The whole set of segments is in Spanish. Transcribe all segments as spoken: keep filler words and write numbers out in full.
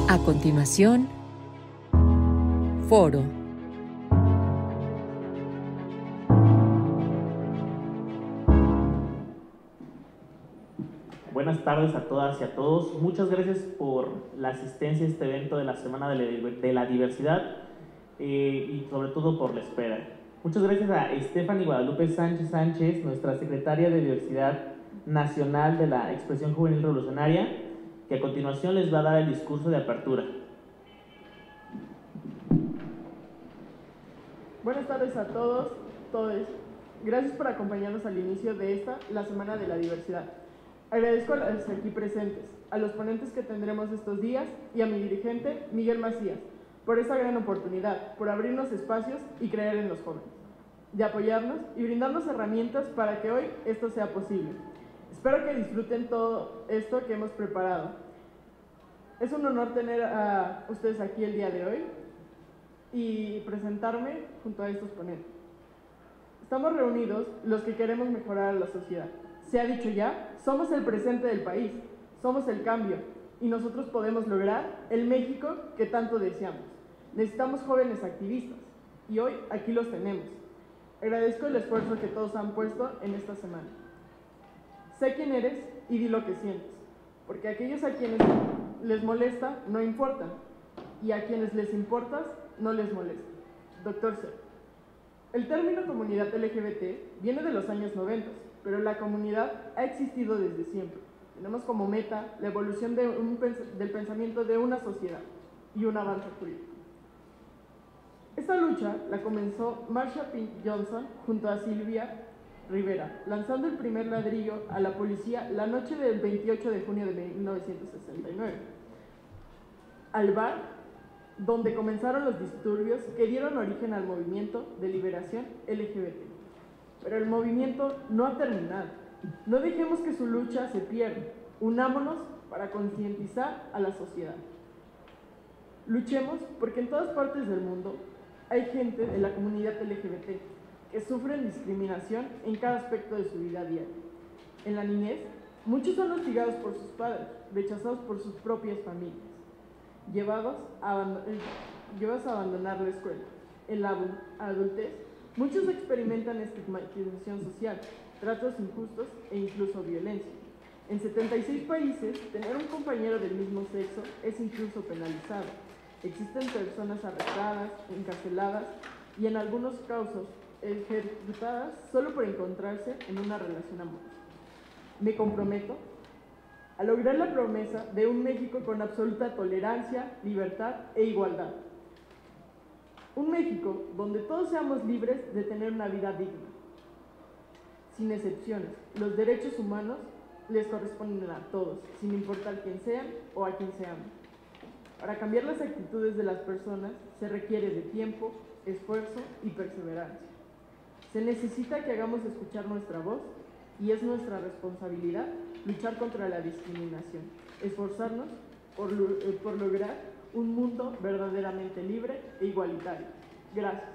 A continuación, Foro. Buenas tardes a todas y a todos. Muchas gracias por la asistencia a este evento de la Semana de la Diversidad eh, y sobre todo por la espera. Muchas gracias a Stephanie Guadalupe Sánchez Sánchez, nuestra secretaria de Diversidad Nacional de la Expresión Juvenil Revolucionaria, que a continuación les va a dar el discurso de apertura. Buenas tardes a todos, todos. Gracias por acompañarnos al inicio de esta, la Semana de la Diversidad. Agradezco a los aquí presentes, a los ponentes que tendremos estos días y a mi dirigente, Miguel Macías, por esta gran oportunidad, por abrirnos espacios y creer en los jóvenes, de apoyarnos y brindarnos herramientas para que hoy esto sea posible. Espero que disfruten todo esto que hemos preparado. Es un honor tener a ustedes aquí el día de hoy y presentarme junto a estos ponentes. Estamos reunidos los que queremos mejorar a la sociedad. Se ha dicho ya, somos el presente del país, somos el cambio y nosotros podemos lograr el México que tanto deseamos. Necesitamos jóvenes activistas y hoy aquí los tenemos. Agradezco el esfuerzo que todos han puesto en esta semana. Sé quién eres y di lo que sientes, porque aquellos a quienes les molesta no importan y a quienes les importas no les molesta. Doctor C. El término comunidad L G B T viene de los años noventa, pero la comunidad ha existido desde siempre. Tenemos como meta la evolución de un pens del pensamiento de una sociedad y un avance jurídico. Esta lucha la comenzó Marsha P. Johnson junto a Silvia Rivera, lanzando el primer ladrillo a la policía la noche del veintiocho de junio de mil novecientos sesenta y nueve, al bar donde comenzaron los disturbios que dieron origen al movimiento de liberación L G B T. Pero el movimiento no ha terminado. No dejemos que su lucha se pierda. Unámonos para concientizar a la sociedad. Luchemos porque en todas partes del mundo hay gente de la comunidad L G B T que sufren discriminación en cada aspecto de su vida diaria. En la niñez, muchos son hostigados por sus padres, rechazados por sus propias familias, llevados a, llevados a abandonar la escuela. En la adultez, muchos experimentan estigmatización social, tratos injustos e incluso violencia. En setenta y seis países, tener un compañero del mismo sexo es incluso penalizado. Existen personas arrestadas, encarceladas y en algunos casos ejecutadas solo por encontrarse en una relación amorosa. Me comprometo a lograr la promesa de un México con absoluta tolerancia, libertad e igualdad. Un México donde todos seamos libres de tener una vida digna, sin excepciones. Los derechos humanos les corresponden a todos, sin importar quién sean o a quién se amen. Para cambiar las actitudes de las personas se requiere de tiempo, esfuerzo y perseverancia. Se necesita que hagamos escuchar nuestra voz y es nuestra responsabilidad luchar contra la discriminación, esforzarnos por, por lograr un mundo verdaderamente libre e igualitario. Gracias.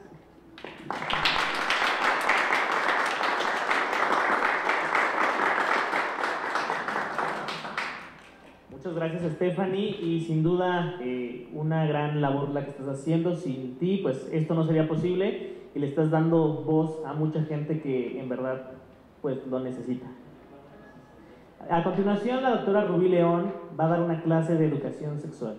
Muchas gracias, Stephanie, y sin duda eh, una gran labor la que estás haciendo. Sin ti, pues esto no sería posible y le estás dando voz a mucha gente que en verdad pues lo necesita. A continuación, la doctora Rubí León va a dar una clase de educación sexual.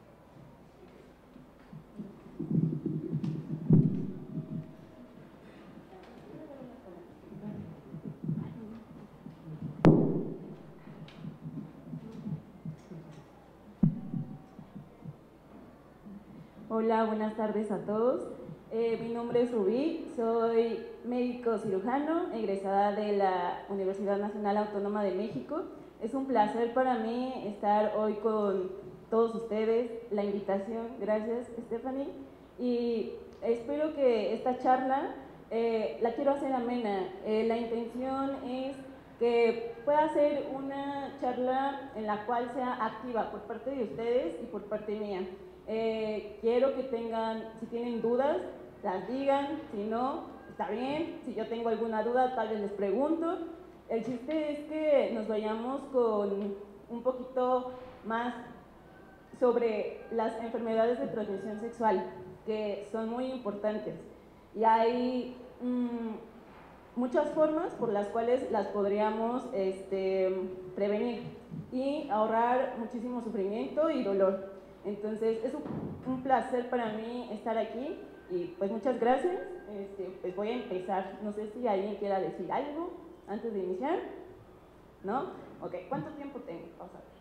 Hola, buenas tardes a todos. Eh, mi nombre es Rubí, soy médico cirujano, egresada de la Universidad Nacional Autónoma de México. Es un placer para mí estar hoy con todos ustedes, la invitación, gracias Stephanie, y espero que esta charla eh, la quiero hacer amena. Eh, la intención es que pueda ser una charla en la cual sea activa por parte de ustedes y por parte mía. Eh, quiero que tengan, si tienen dudas, las digan, si no, está bien, si yo tengo alguna duda tal vez les pregunto. El chiste es que nos vayamos con un poquito más sobre las enfermedades de transmisión sexual, que son muy importantes. Y hay mmm, muchas formas por las cuales las podríamos este, prevenir y ahorrar muchísimo sufrimiento y dolor. Entonces, es un, un placer para mí estar aquí y pues muchas gracias. Este, pues voy a empezar. No sé si alguien quiera decir algo antes de iniciar. ¿No? Ok, ¿cuánto tiempo tengo? Vamos a ver.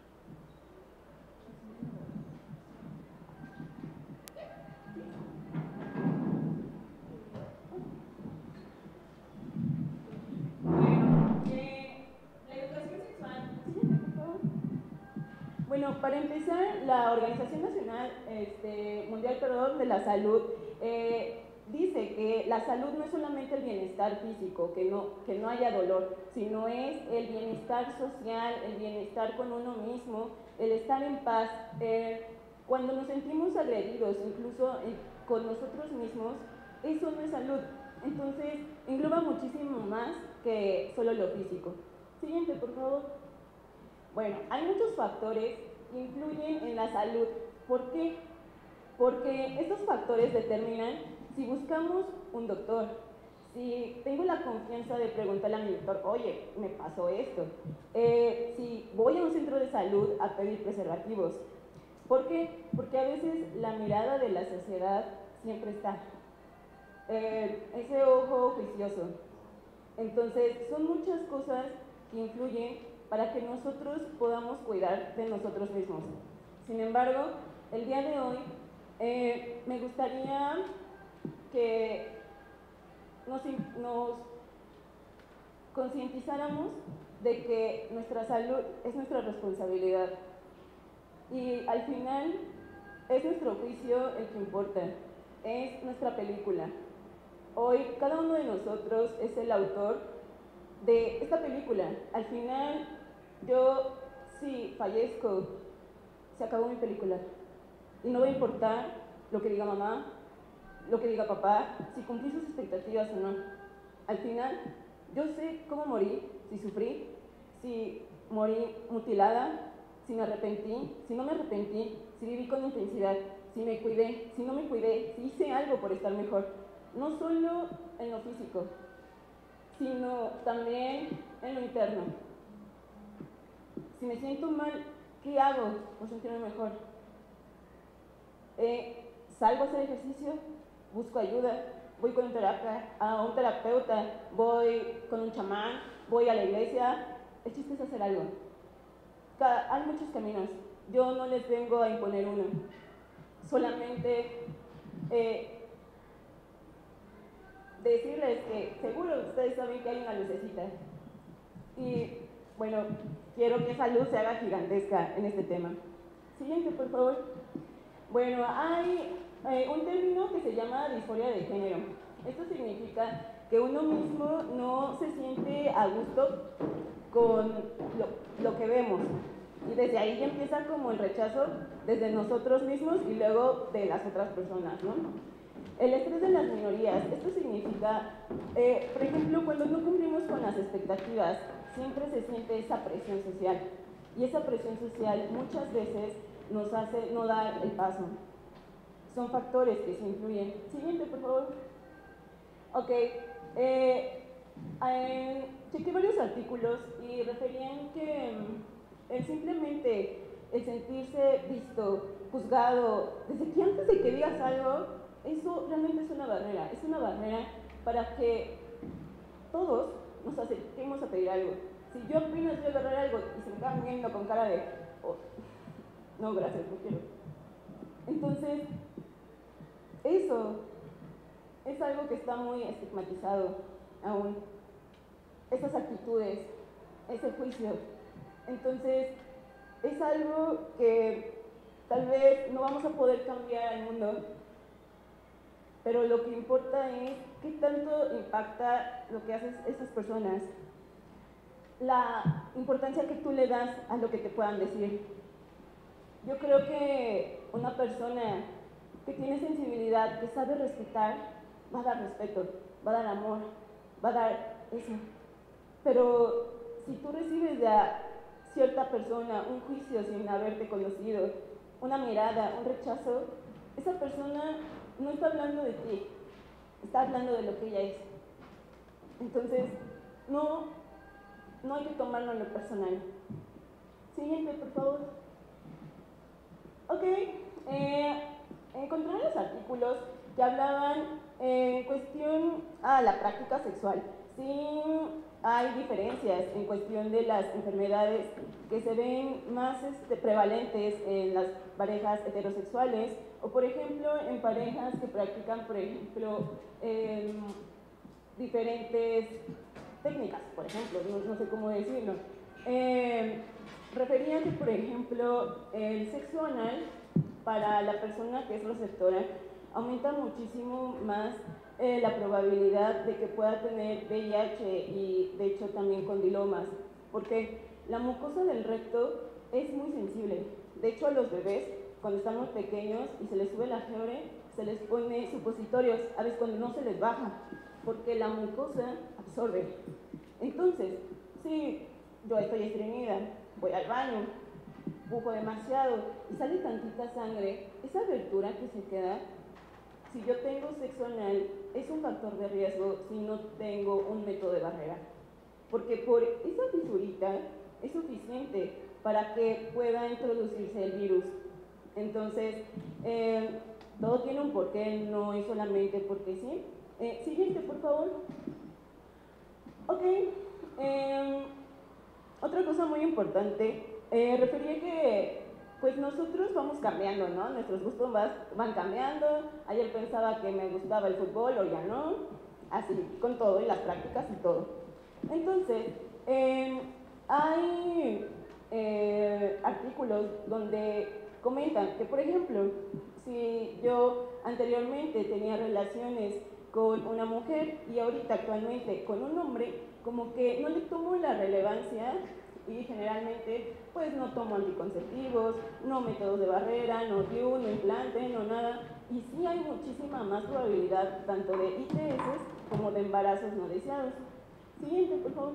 Bueno, eh, la educación sexual. Bueno, para empezar, la Organización Nacional este, Mundial perdón, de la Salud eh, dice que la salud no es solamente el bienestar físico, que no, que no haya dolor, sino es el bienestar social, el bienestar con uno mismo, el estar en paz. Eh, cuando nos sentimos agredidos, incluso eh, con nosotros mismos, eso no es salud. Entonces, engloba muchísimo más que solo lo físico. Siguiente, por favor. Bueno, hay muchos factores que influyen en la salud. ¿Por qué? Porque estos factores determinan si buscamos un doctor, si tengo la confianza de preguntarle a mi doctor, oye, me pasó esto, eh, si voy a un centro de salud a pedir preservativos. ¿Por qué? Porque a veces la mirada de la sociedad siempre está, eh, ese ojo juicioso. Entonces, son muchas cosas que influyen para que nosotros podamos cuidar de nosotros mismos. Sin embargo, el día de hoy eh, me gustaría que nos, nos concientizáramos de que nuestra salud es nuestra responsabilidad y al final es nuestro juicio el que importa, es nuestra película. Hoy cada uno de nosotros es el autor de esta película. Al final, yo, si fallezco, se acabó mi película. Y no va a importar lo que diga mamá, lo que diga papá, si cumplí sus expectativas o no. Al final, yo sé cómo morí, si sufrí, si morí mutilada, si me arrepentí, si no me arrepentí, si viví con intensidad, si me cuidé, si no me cuidé, si hice algo por estar mejor. No solo en lo físico, sino también en lo interno. Si me siento mal, ¿qué hago por sentirme mejor? Eh, ¿Salgo a hacer ejercicio? ¿Busco ayuda? ¿Voy con un, terapia, a un terapeuta? ¿Voy con un chamán? ¿Voy a la iglesia? El chiste es hacer algo. Cada, hay muchos caminos. Yo no les vengo a imponer uno. Solamente eh, decirles que seguro ustedes saben que hay una lucecita. Y bueno, quiero que esa luz se haga gigantesca en este tema. Siguiente, por favor. Bueno, hay eh, un término que se llama disforia de género. Esto significa que uno mismo no se siente a gusto con lo, lo que vemos. Y desde ahí ya empieza como el rechazo desde nosotros mismos y luego de las otras personas, ¿no? El estrés de las minorías, esto significa, eh, por ejemplo, cuando no cumplimos con las expectativas, siempre se siente esa presión social. Y esa presión social muchas veces nos hace no dar el paso. Son factores que se influyen. Siguiente, por favor. Ok. Eh, eh, chequé varios artículos y referían que el simplemente el sentirse visto, juzgado, desde que antes de que digas algo, eso realmente es una barrera. Es una barrera para que todos nos acerquemos a pedir algo. Si yo apenas voy a agarrar algo y se me quedan viendo con cara de oh, no, gracias, no quiero. Entonces, eso es algo que está muy estigmatizado aún. Esas actitudes, ese juicio. Entonces, es algo que tal vez no vamos a poder cambiar al mundo, pero lo que importa es qué tanto impacta lo que hacen esas personas, la importancia que tú le das a lo que te puedan decir. Yo creo que una persona que tiene sensibilidad, que sabe respetar, va a dar respeto, va a dar amor, va a dar eso. Pero si tú recibes de a cierta persona un juicio sin haberte conocido una mirada, un rechazo, esa persona no está hablando de ti, está hablando de lo que ella es. Entonces, no, no hay que tomarlo en lo personal. Siguiente, por favor. Ok, eh, encontré unos artículos que hablaban en cuestión a la práctica sexual. Sí hay diferencias en cuestión de las enfermedades que se ven más este, prevalentes en las parejas heterosexuales o, por ejemplo, en parejas que practican, por ejemplo, eh, diferentes técnicas, por ejemplo, no, no sé cómo decirlo. Eh, referían que, por ejemplo, el sexo anal para la persona que es receptora aumenta muchísimo más eh, la probabilidad de que pueda tener V I H y de hecho también condilomas, porque la mucosa del recto es muy sensible. De hecho, a los bebés, cuando están muy pequeños y se les sube la fiebre, se les pone supositorios, a veces cuando no se les baja, porque la mucosa absorbe. Entonces, si yo estoy estreñida, voy al baño, pujo demasiado y sale tantita sangre, esa abertura que se queda, si yo tengo sexo anal, es un factor de riesgo si no tengo un método de barrera. Porque por esa fisurita es suficiente para que pueda introducirse el virus. Entonces, eh, todo tiene un porqué, no es solamente porque sí. Eh, siguiente, por favor. Ok. Eh, otra cosa muy importante, eh, refería que pues nosotros vamos cambiando, ¿no? Nuestros gustos van, van cambiando. Ayer pensaba que me gustaba el fútbol, o ya no. Así, con todo, y las prácticas y todo. Entonces, eh, hay eh, artículos donde comentan que, por ejemplo, si yo anteriormente tenía relaciones con una mujer y ahorita actualmente con un hombre, como que no le tomo la relevancia y generalmente pues no tomo anticonceptivos, no métodos de barrera, no D I U, no implante, no nada, y sí hay muchísima más probabilidad tanto de I T S como de embarazos no deseados. Siguiente, por favor.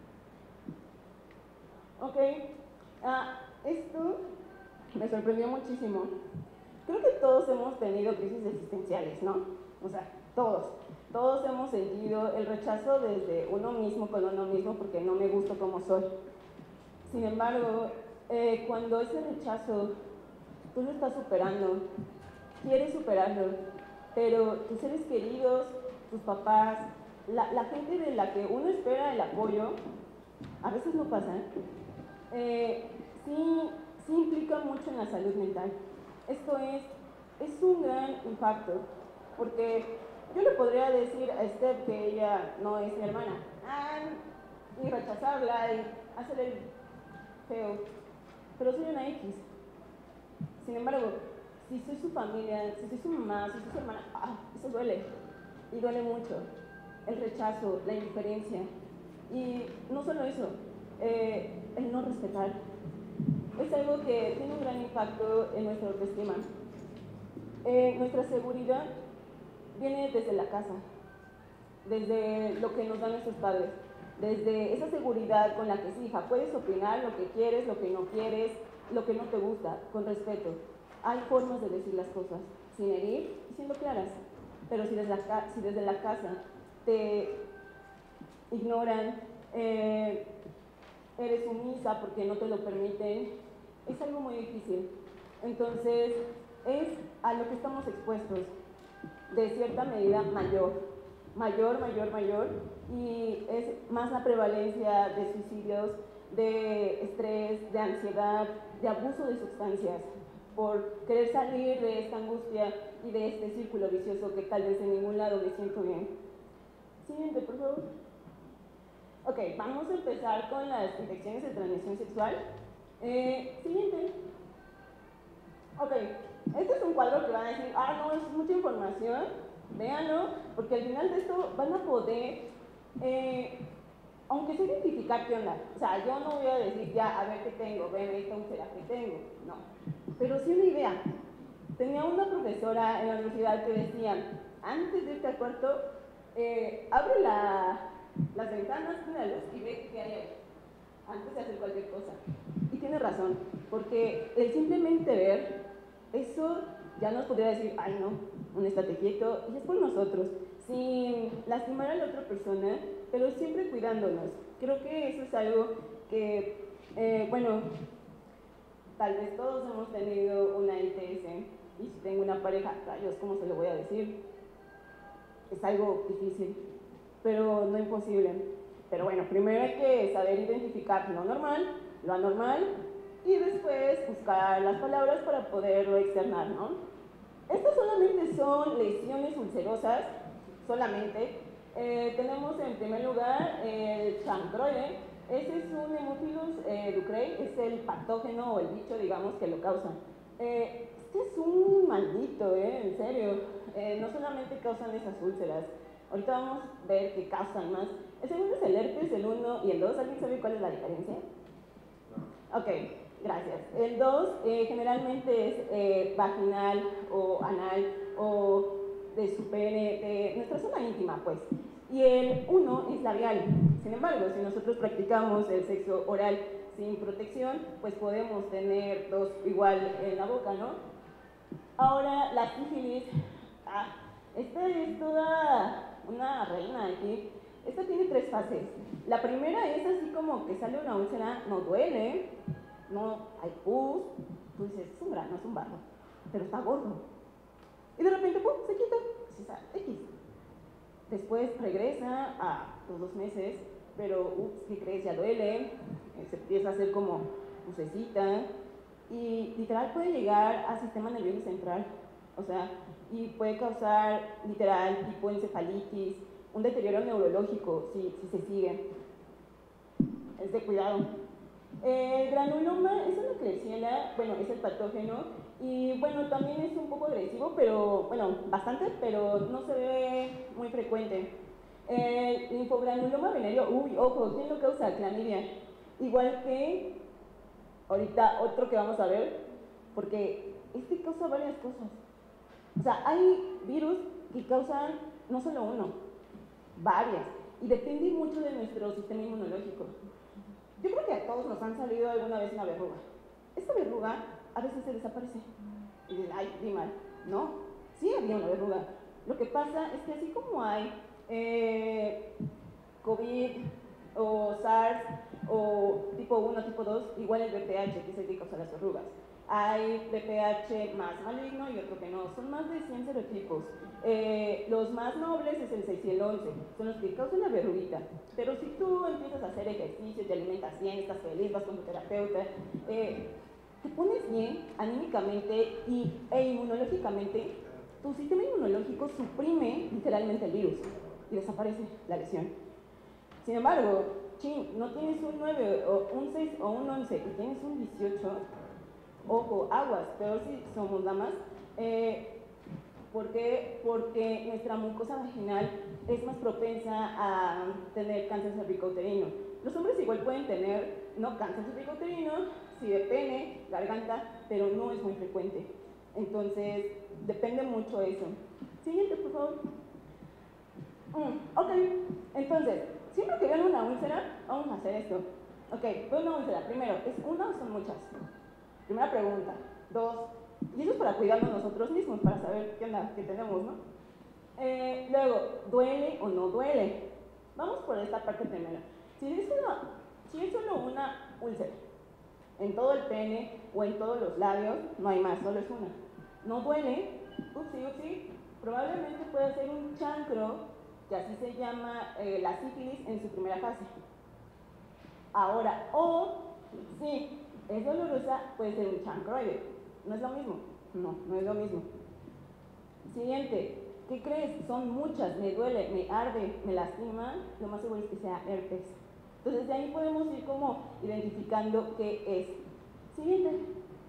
Ok, ah, esto me sorprendió muchísimo. Creo que todos hemos tenido crisis existenciales, ¿no? O sea, todos. Todos hemos sentido el rechazo desde uno mismo con uno mismo porque no me gusto como soy. Sin embargo, eh, cuando ese rechazo tú lo estás superando, quieres superarlo, pero tus seres queridos, tus papás, la, la gente de la que uno espera el apoyo, a veces no pasa, eh, sí, sí implica mucho en la salud mental. Esto es, es un gran impacto, porque yo le podría decir a Steph que ella no es mi hermana, ah, y rechazarla y hacerle el feo, pero soy una X. Sin embargo, si soy su familia, si soy su mamá, si soy su hermana, ah, eso duele, y duele mucho. El rechazo, la indiferencia, y no solo eso, eh, el no respetar. Es algo que tiene un gran impacto en nuestra autoestima. Eh, nuestra seguridad viene desde la casa, desde lo que nos dan nuestros padres, desde esa seguridad con la que sí, hija, puedes opinar lo que quieres, lo que no quieres, lo que no te gusta, con respeto. Hay formas de decir las cosas, sin herir y siendo claras, pero si desde la, si desde la casa te ignoran, eh, eres sumisa porque no te lo permiten, es algo muy difícil. Entonces, es a lo que estamos expuestos, de cierta medida mayor, mayor, mayor, mayor, y es más la prevalencia de suicidios, de estrés, de ansiedad, de abuso de sustancias, por querer salir de esta angustia y de este círculo vicioso que tal vez en ningún lado me siento bien. Siguiente, por favor. Ok, vamos a empezar con las infecciones de transmisión sexual. Eh, siguiente. Ok, este es un cuadro que van a decir, ah, no, es mucha información, véanlo, porque al final de esto van a poder, eh, aunque sea identificar qué onda. O sea, yo no voy a decir, ya, a ver qué tengo, ven, esta úlcera que tengo, no. Pero sí una idea. Tenía una profesora en la universidad que decía, antes de irte al cuarto, eh, abre la, las ventanas, prende la luz y ve qué hay ahí, antes de hacer cualquier cosa. Y tiene razón, porque el simplemente ver Eso ya nos podría decir, ay no, un estate quieto, y es por nosotros, sin lastimar a la otra persona, pero siempre cuidándonos. Creo que eso es algo que, eh, bueno, tal vez todos hemos tenido una I T S, y si tengo una pareja, rayos, ¿cómo se lo voy a decir? Es algo difícil, pero no imposible. Pero bueno, primero hay que saber identificar lo normal, lo anormal, y después buscar las palabras para poderlo externar, ¿no? Estas solamente son lesiones ulcerosas, solamente. Eh, tenemos en primer lugar el chancroide. Ese es un Haemophilus eh, ducreyi, es el patógeno o el bicho, digamos, que lo causa. Eh, este es un maldito, eh, en serio. Eh, no solamente causan esas úlceras, ahorita vamos a ver qué causan más. El segundo es el herpes, el uno y el dos. ¿Alguien sabe cuál es la diferencia? No. Ok, gracias. El dos eh, generalmente es eh, vaginal o anal o de su pene, de nuestra zona íntima, pues. Y el uno es labial. Sin embargo, si nosotros practicamos el sexo oral sin protección, pues podemos tener dos igual en la boca, ¿no? Ahora, la sífilis, ah, esta es toda una reina aquí. Esta tiene tres fases. La primera es así como que sale una úlcera, no duele, no hay pus, tú dices, es un grano, es un barro, pero está gordo. Y de repente, ¡pum!, se quita, se sale, X. Después regresa a los dos meses, pero, ups, ¿qué crees? Ya duele, eh, se empieza a hacer como lucecita, y literal puede llegar al sistema nervioso central, o sea, y puede causar literal tipo encefalitis, un deterioro neurológico si, si se sigue. Es de cuidado. El granuloma es una Klebsiella, bueno, es el patógeno, y bueno, también es un poco agresivo, pero, bueno, bastante, pero no se ve muy frecuente. El linfogranuloma venéreo, uy, ojo, ¿quién lo causa? Clamidia. Igual que, ahorita otro que vamos a ver, porque este causa varias cosas. O sea, hay virus que causan no solo uno, varias, y depende mucho de nuestro sistema inmunológico. Yo creo que a todos nos han salido alguna vez una verruga. Esta verruga a veces se desaparece. Y dicen, ay, di mal. No, sí había una verruga. Lo que pasa es que así como hay eh, COVID o SARS o tipo uno, tipo dos, igual el B P H, que es el que causa las verrugas. Hay B P H más maligno y otro que no. Son más de cien serotipos. Eh, los más nobles es el seis y el once, son los que causan la verruguita. Pero si tú empiezas a hacer ejercicio, te alimentas bien, estás feliz, vas con tu terapeuta, eh, te pones bien anímicamente y, e inmunológicamente, tu sistema inmunológico suprime literalmente el virus y desaparece la lesión. Sin embargo, chin, no tienes un nueve o un seis o un once y tienes un dieciocho, ojo, aguas, peor si somos damas. Eh, ¿Por qué? Porque nuestra mucosa vaginal es más propensa a tener cáncer cervicouterino. Los hombres igual pueden tener, no cáncer cervicouterino, sí de pene, garganta, pero no es muy frecuente. Entonces, depende mucho eso. Siguiente, por favor. Mm, ok, entonces, siempre que vean una úlcera, vamos a hacer esto. Ok, veo una úlcera. Primero, ¿es una o son muchas? Primera pregunta. Dos, y eso es para cuidarnos nosotros mismos, para saber qué onda, qué tenemos, ¿no? Eh, luego, ¿duele o no duele? Vamos por esta parte primero. Si es, una, si es solo una úlcera, en todo el pene o en todos los labios, no hay más, solo es una. No duele, upsi, upsi, probablemente puede ser un chancro, que así se llama eh, la sífilis en su primera fase. Ahora, o, sí, es dolorosa, puede ser un chancroide. ¿No es lo mismo? No, no es lo mismo. Siguiente, ¿qué crees? Son muchas, me duele, me arde, me lastima, lo más seguro es que sea herpes. Entonces de ahí podemos ir como identificando qué es. Siguiente.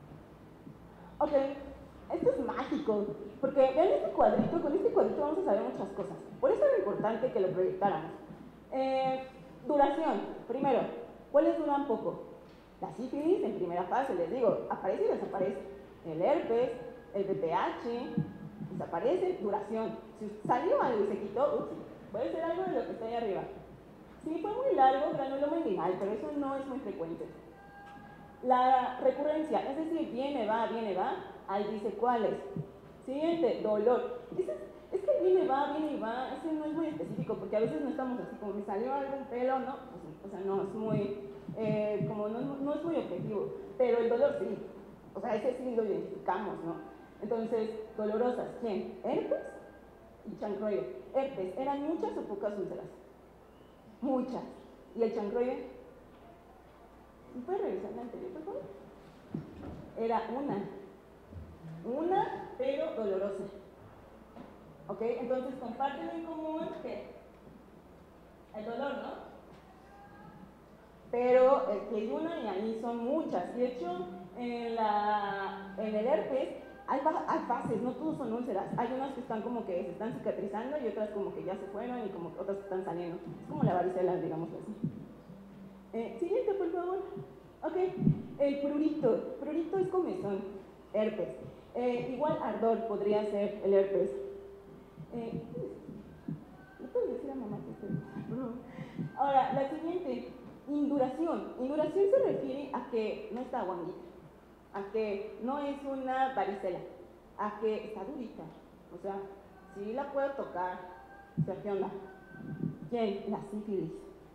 Ok, esto es mágico, porque vean este cuadrito, con este cuadrito vamos a saber muchas cosas. Por eso era importante que lo proyectáramos. Eh, duración, primero, ¿cuáles duran poco? La sífilis en primera fase, les digo, aparece y desaparece. El herpes, el B P H, desaparece, duración. Si salió algo y se quitó, ups, puede ser algo de lo que está ahí arriba. Si fue muy largo, granuloma inguinal, pero eso no es muy frecuente. La recurrencia, es decir, viene, va, viene, va, ahí dice cuáles. Siguiente, dolor. Ese es, es que viene y va, viene y va, ese no es muy específico, porque a veces no estamos así como me salió algún pelo, ¿no? Pues, o sea, no es muy, eh, como no, no es muy objetivo, pero el dolor sí, o sea, ese sí lo identificamos, ¿no? Entonces, dolorosas, ¿quién? Herpes y chancroide. Herpes, ¿eran muchas o pocas úlceras? Muchas. ¿Y el chancroide? ¿Me puede revisar la anterior, por favor? Era una. Una, pero dolorosa. ¿Ok? Entonces, comparten en común que el dolor, ¿no? Pero el que hay una y ahí son muchas. De hecho, en, la, en el herpes hay, hay fases, no todos son úlceras. Hay unas que están como que se están cicatrizando y otras como que ya se fueron y como que otras que están saliendo. Es como la varicela, digamos así. Eh, siguiente, por favor. Ok, el prurito. Prurito es comezón, herpes. Eh, igual ardor podría ser el herpes. Eh, ¿Le puedes decir a mamá que estoy? Ahora, la siguiente, induración. Induración se refiere a que no está guanguita, a que no es una varicela, a que está durita. O sea, si la puedo tocar, o sea, ¿qué onda? ¿Quién? La sífilis.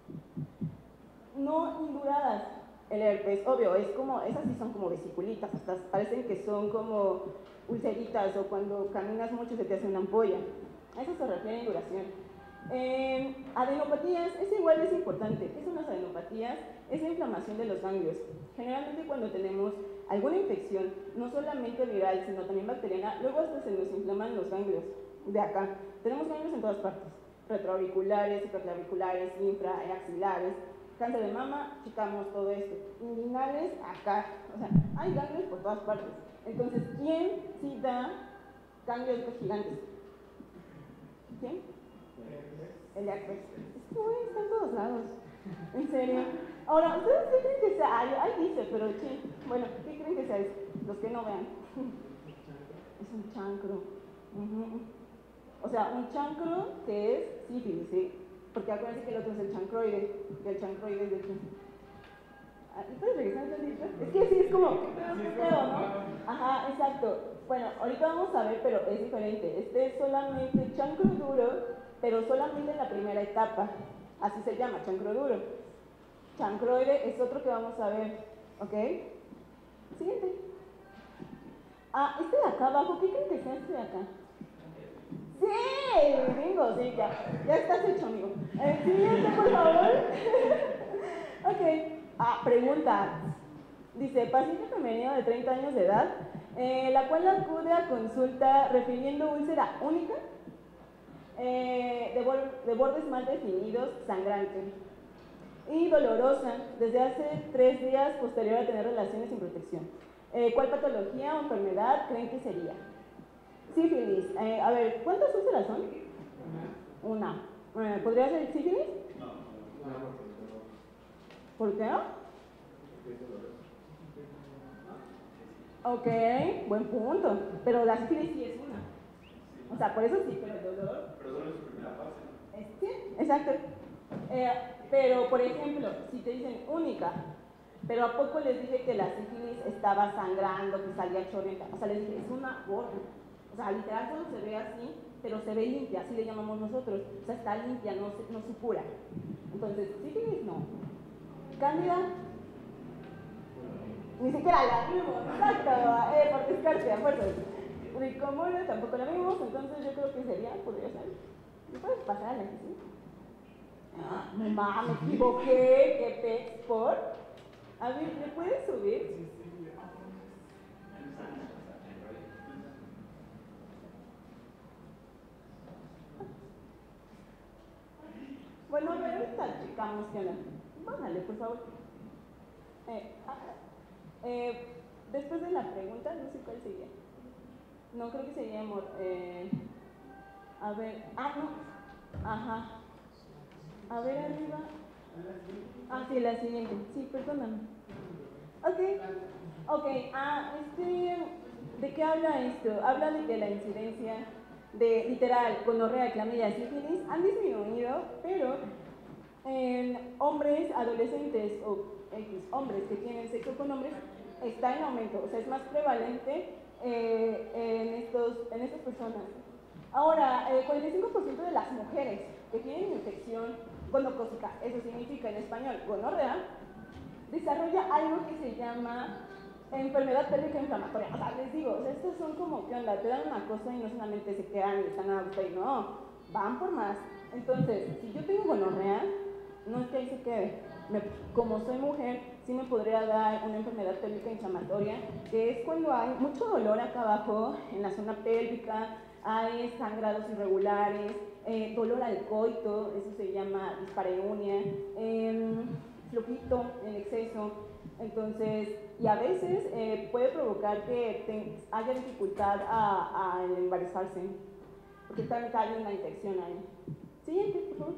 No induradas, el herpes, obvio, es como, esas sí son como vesiculitas, hasta parecen que son como ulceritas o cuando caminas mucho se te hace una ampolla. A eso se refiere a induración. Eh, adenopatías, es igual, es importante. ¿Qué son las adenopatías? Es la inflamación de los ganglios. Generalmente cuando tenemos alguna infección, no solamente viral, sino también bacteriana, luego hasta se nos inflaman los ganglios de acá. Tenemos ganglios en todas partes, retroauriculares, hiperclaviculares, infraaxilares. Cáncer de mama, checamos todo esto. Inguinales, acá. O sea, hay ganglios por todas partes. Entonces, ¿quién sí da ganglios gigantes? ¿Quién? El herpes. Es que, güey, está en todos lados. En serio. Ahora, ¿ustedes qué creen que sea? Ahí, ahí dice, pero ¿quién? Bueno, ¿qué creen que sea eso? Los que no vean. Es un chancro. Uh-huh. O sea, un chancro que es sífilis, ¿sí? Porque acuérdense que el otro es el chancroide, y el chancroide es de quién. ¿Puedes regresar al dicho? Es que sí, es como, ¿qué pedo, no? Ajá, exacto. Bueno, ahorita vamos a ver, pero es diferente. Este es solamente chancro duro, pero solamente en la primera etapa. Así se llama, chancro duro. Chancroide es otro que vamos a ver, ¿ok? Siguiente. Ah, este de acá abajo, ¿qué creen que sea este de acá? Sí, bingo, sí, ya, ya estás hecho, amigo. El siguiente, por favor. Ok, ah, pregunta. Dice, paciente femenino de treinta años de edad, eh, la cual acude a consulta refiriendo úlcera única, eh, de, bor de bordes mal definidos, sangrante y dolorosa, desde hace tres días posterior a tener relaciones sin protección. Eh, ¿Cuál patología o enfermedad creen que sería? Sífilis. Eh, a ver, ¿cuántas úlceras son? Una. Eh, ¿Podría ser sífilis? No. ¿Por qué? Ok, buen punto. Pero la sífilis sí es una. O sea, por eso sí, pero el dolor. Pero solo en su primera fase. Sí, exacto. Eh, pero, por ejemplo, si te dicen única, pero a poco les dije que la sífilis estaba sangrando, que salía chorreada. O sea, les dije, es una borra. O sea, literal solo se ve así, pero se ve limpia, así le llamamos nosotros. O sea, está limpia, no, no supura. Entonces, sífilis no. Cándida, ni siquiera la vimos, exacto, eh, por descarte, a fuerzas. Ricomole tampoco la vimos, entonces yo creo que sería, podría ser. ¿Me puedes pasar a la que sí? Ah, mamá, me equivoqué, qué pex por. A ver, ¿me puedes subir? Bueno, a ver, ahorita checamos qué onda. Bájale, por favor. Eh, eh, después de la pregunta, no sé cuál sería. No, creo que sería amor. Eh, a ver, ah, no. Ajá. A ver, arriba. Ah, sí, la siguiente. Sí, perdóname. Ok. Ok, ah, este. ¿De qué habla esto? Habla de que la incidencia de literal, gonorrea, clamidia, sífilis han disminuido, pero en hombres, adolescentes o X, hombres que tienen sexo con hombres, está en aumento, o sea, es más prevalente eh, en, estos, en estas personas. Ahora, el cuarenta y cinco por ciento de las mujeres que tienen infección gonocócica, eso significa en español gonorrea, desarrolla algo que se llama enfermedad pélvica inflamatoria. O sea, les digo, o sea, estos son como, ¿qué onda? Te dan una cosa y no solamente se quedan y están a gusto y no, van por más. Entonces, si yo tengo gonorrea, no es que ahí se quede. Me, como soy mujer, sí me podría dar una enfermedad pélvica inflamatoria, que es cuando hay mucho dolor acá abajo, en la zona pélvica, hay sangrados irregulares, eh, dolor al coito, eso se llama dispareunia, eh, flojito en exceso. Entonces, y a veces eh, puede provocar que te, haya dificultad a, a embarazarse, porque también hay una infección ahí. Siguiente, por favor.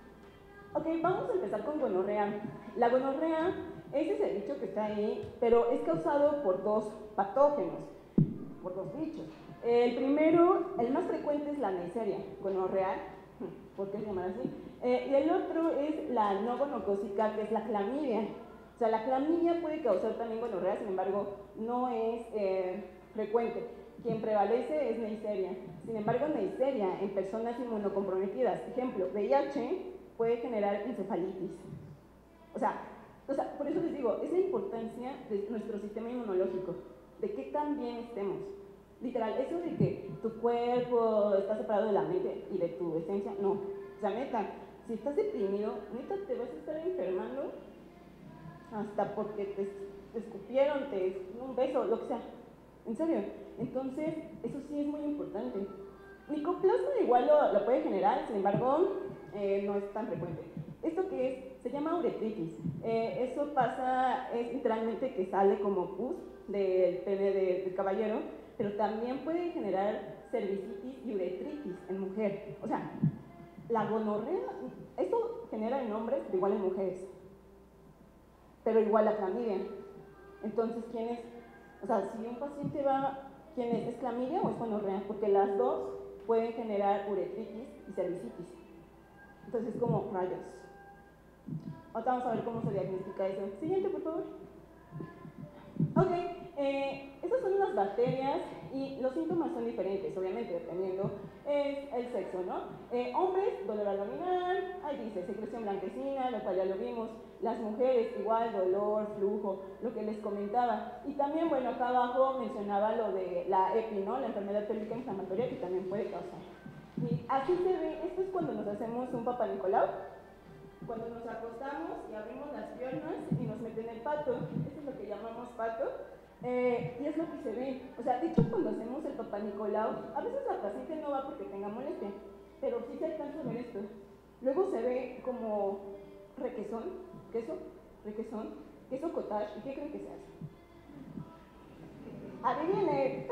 Ok, vamos a empezar con gonorrea. La gonorrea, ese es el bicho que está ahí, pero es causado por dos patógenos, por dos bichos. El primero, el más frecuente es la Neisseria gonorrea, ¿por qué se llama así? Eh, y el otro es la no gonocócica, que es la clamidia. O sea, la clamidia puede causar también gonorrea, sin embargo, no es eh, frecuente. Quien prevalece es Neisseria. Sin embargo, Neisseria en personas inmunocomprometidas, ejemplo, V I H, puede generar encefalitis. O sea, o sea, por eso les digo, es la importancia de nuestro sistema inmunológico, de que tan bien estemos. Literal, eso de que tu cuerpo está separado de la mente y de tu esencia, no. O sea, neta, si estás deprimido, neta te vas a estar enfermando hasta porque te, te escupieron, te dieron un beso, lo que sea. En serio. Entonces, eso sí es muy importante. Micoplasma igual lo, lo puede generar, sin embargo, eh, no es tan frecuente. ¿Esto qué es? Se llama uretritis. Eh, eso pasa, es literalmente que sale como pus del pene de, del caballero, pero también puede generar cervicitis y uretritis en mujer. O sea, la gonorrea, esto genera en hombres, pero igual en mujeres. Pero igual la clamidia. Entonces, ¿quién es? O sea, si un paciente va, ¿quién es? ¿Es clamidia o es gonorrea? Porque las dos pueden generar uretritis y cervicitis. Entonces, como rayos. Ahora vamos a ver cómo se diagnostica eso. Siguiente, por favor. Ok, eh, estas son unas bacterias y los síntomas son diferentes, obviamente, dependiendo es el sexo, ¿no? Eh, hombres, dolor abdominal, ahí dice secreción blanquecina, lo cual ya lo vimos. Las mujeres, igual, dolor, flujo, lo que les comentaba. Y también, bueno, acá abajo mencionaba lo de la EPI, ¿no? La enfermedad pélvica inflamatoria que también puede causar. Y así se ve, esto es cuando nos hacemos un Papá Nicolau, cuando nos acostamos y abrimos las piernas y nos meten el pato, esto es lo que llamamos pato, eh, y es lo que se ve. O sea, de hecho, cuando hacemos el Papá Nicolau, a veces la paciente no va porque tenga molestia, pero sí se alcanza a ver esto. Luego se ve como requesón, queso, requesón, queso cottage, ¿y qué creen que se hace? Adivinen.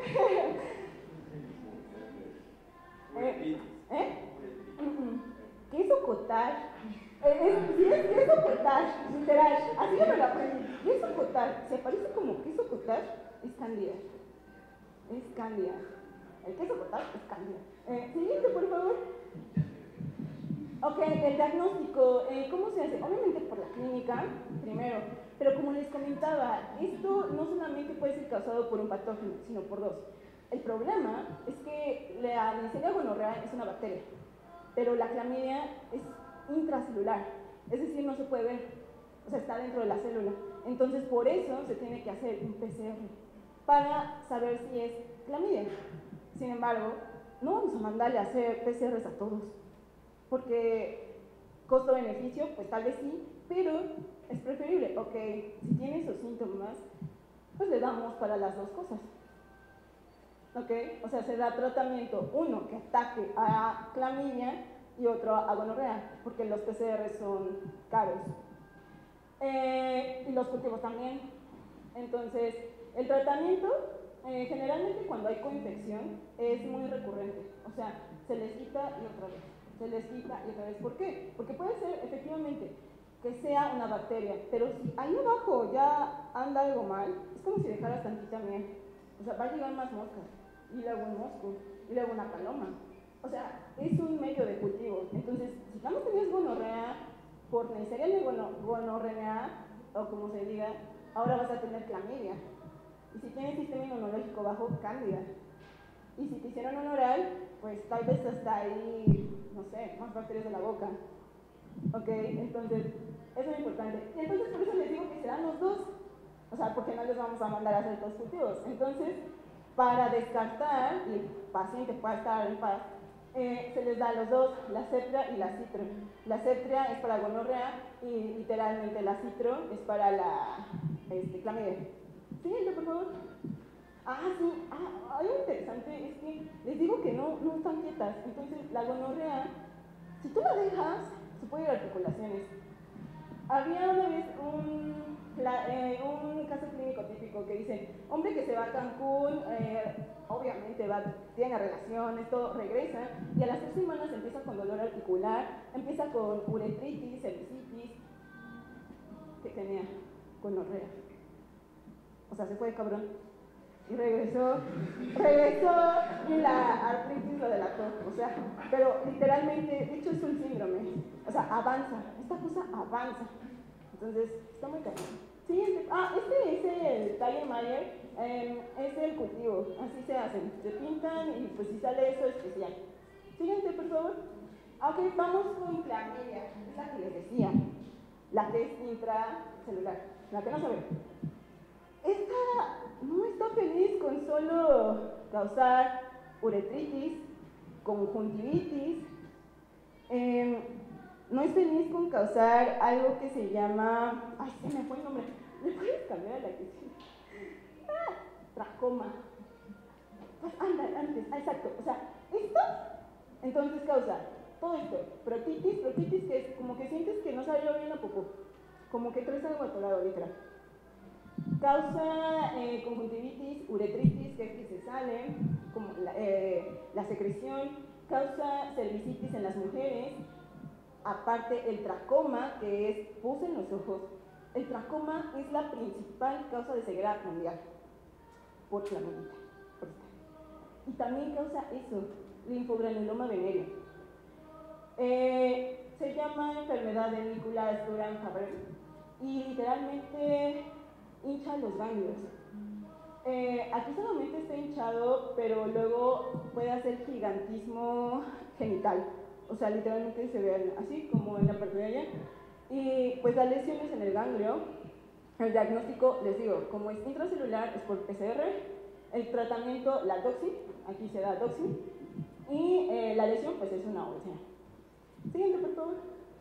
eh, ¿Eh? Queso cottage. Eh, es, sí, es queso cottage, literal, así yo me lo aprendí. Queso cottage, se parece como queso cottage, es cándida. Es cándida. El queso cottage es cándida. Eh, siguiente, por favor. Ok, el diagnóstico, eh, ¿cómo se hace? Obviamente por la clínica, primero, pero como les comentaba, esto no solamente puede ser causado por un patógeno, sino por dos. El problema es que la Neisseria gonorrea es una bacteria, pero la clamidia es intracelular, es decir, no se puede ver, o sea, está dentro de la célula. Entonces, por eso se tiene que hacer un P C R para saber si es clamidia. Sin embargo, no vamos a mandarle a hacer P C Rs a todos, porque costo-beneficio, pues tal vez sí, pero es preferible, ok, si tiene esos síntomas, pues le damos para las dos cosas. ¿Ok? O sea, se da tratamiento, uno que ataque a clamidia y otro a gonorrea, porque los P C R son caros. Eh, y los cultivos también. Entonces, el tratamiento, eh, generalmente cuando hay coinfección, es muy recurrente. O sea, se les quita y otra vez, se les quita y otra vez. ¿Por qué? Porque puede ser, efectivamente, que sea una bacteria, pero si ahí abajo ya anda algo mal, es como si dejaras tantita miel. O sea, va a llegar más moscas, y luego un mosco, y luego una paloma. O sea, es un medio de cultivo. Entonces, si nada más tenías gonorrea, por Neisseria gono, gonorrea, o como se diga, ahora vas a tener clamidia. Y si tienes sistema inmunológico bajo, cándida. Y si te hicieron un oral, pues tal vez hasta ahí, no sé, más bacterias de la boca. ¿Ok? Entonces, eso es importante. Y entonces por eso les digo que serán los dos. O sea, porque no les vamos a mandar a hacer dos cultivos. Entonces, para descartar y el paciente pueda estar en paz, eh, se les da a los dos, la Septria y la Citro. La Septria es para gonorrea y literalmente la Citro es para la este, clamidia. Siguiente, por favor. Ah, sí, ah, algo interesante es que les digo que no, no están quietas. Entonces, la gonorrea, si tú la dejas, se puede ir a articulaciones. Había una vez un, la, eh, un caso clínico típico que dice, hombre que se va a Cancún, eh, obviamente va, tiene relaciones, todo, regresa, y a las tres semanas empieza con dolor articular, empieza con uretritis, cervicitis, que tenía gonorrea. O sea, se fue de cabrón. Y regresó, regresó y la artritis lo delató, o sea, pero literalmente, de hecho es un síndrome, o sea, avanza, esta cosa avanza, entonces está muy caro. Siguiente, ah, este es el Thayer-Mayer, eh, es el cultivo, así se hacen, se pintan y pues si sale eso especial. Siguiente, por favor. Ok, vamos con clamidia, es la que les decía, la que es intracelular, la que no se ve. Esta no está feliz con solo causar uretritis, conjuntivitis, eh, no es feliz con causar algo que se llama, ay, se me fue el nombre, ¿me puedes cambiar a la que sí? Ah, tracoma. Pues anda, antes, ah, exacto, o sea, esto entonces causa todo esto, protitis, protitis que es como que sientes que no salió bien la popó, como que traes algo atorado, literal. Causa eh, conjuntivitis, uretritis, que es que se sale, como la, eh, la secreción, causa cervicitis en las mujeres, aparte el tracoma, que es pus en los ojos. El tracoma es la principal causa de ceguera mundial, por clamidia. Y también causa eso, linfogranuloma venéreo. Eh, se llama enfermedad de Nicolas Durand-Fabre y literalmente hincha los ganglios. Eh, aquí solamente está hinchado, pero luego puede hacer gigantismo genital. O sea, literalmente se ve así como en la parte de allá. Y pues las lesiones en el ganglio, el diagnóstico, les digo, como es intracelular, es por P C R. El tratamiento, la doxin, aquí se da doxin. Y eh, la lesión, pues es una úlcera. Siguiente, por favor.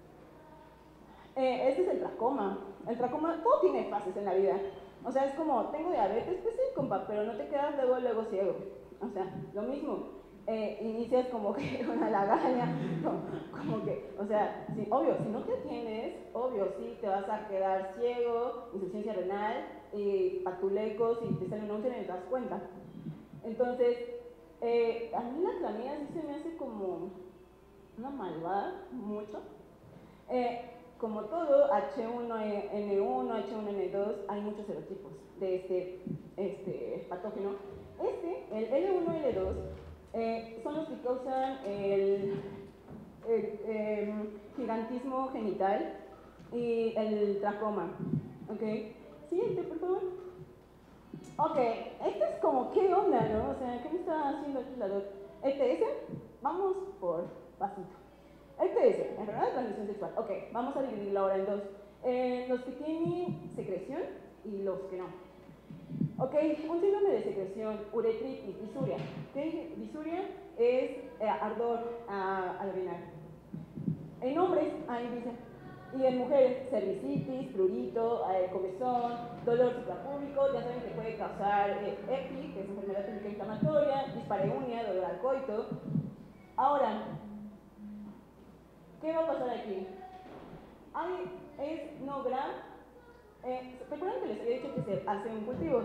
Eh, este es el tracoma. El tracoma, todo tiene fases en la vida. O sea, es como, tengo diabetes, pues sí, compa, pero no te quedas luego, luego ciego. O sea, lo mismo. Eh, inicias como que una lagaña, como, como que, o sea, sí, obvio, si no te atiendes, obvio, sí, te vas a quedar ciego, insuficiencia renal, eh, patulecos, y te sale una úlcera y no te das cuenta. Entonces, eh, a mí la clamidia sí se me hace como una malvada, mucho. Eh, como todo, H uno N uno, H uno N dos, hay muchos serotipos de este, este patógeno. Este, el L uno L dos, eh, son los que causan el, el eh, gigantismo genital y el tracoma. ¿Ok? Siguiente, por favor. Ok, este es como, ¿qué onda, no? O sea, ¿qué me está haciendo aquí la doc? E T S, vamos por pasito. E T S, enfermedad de transmisión sexual. Ok, vamos a dividirlo ahora en dos. Eh, los que tienen secreción y los que no. Ok, un síndrome de secreción, uretritis, disuria. ¿Okay? Disuria es eh, ardor a, al orinar. En hombres, ahí dice, y en mujeres, cervicitis, prurito, eh, comezón, dolor suprapúbico, ya saben que puede causar eh, EPI, que es enfermedad pública inflamatoria, dispareunia, dolor al coito. Ahora, ¿qué va a pasar aquí? Hay, es no gram. Eh, ¿Recuerdan que les había dicho que se hace un cultivo?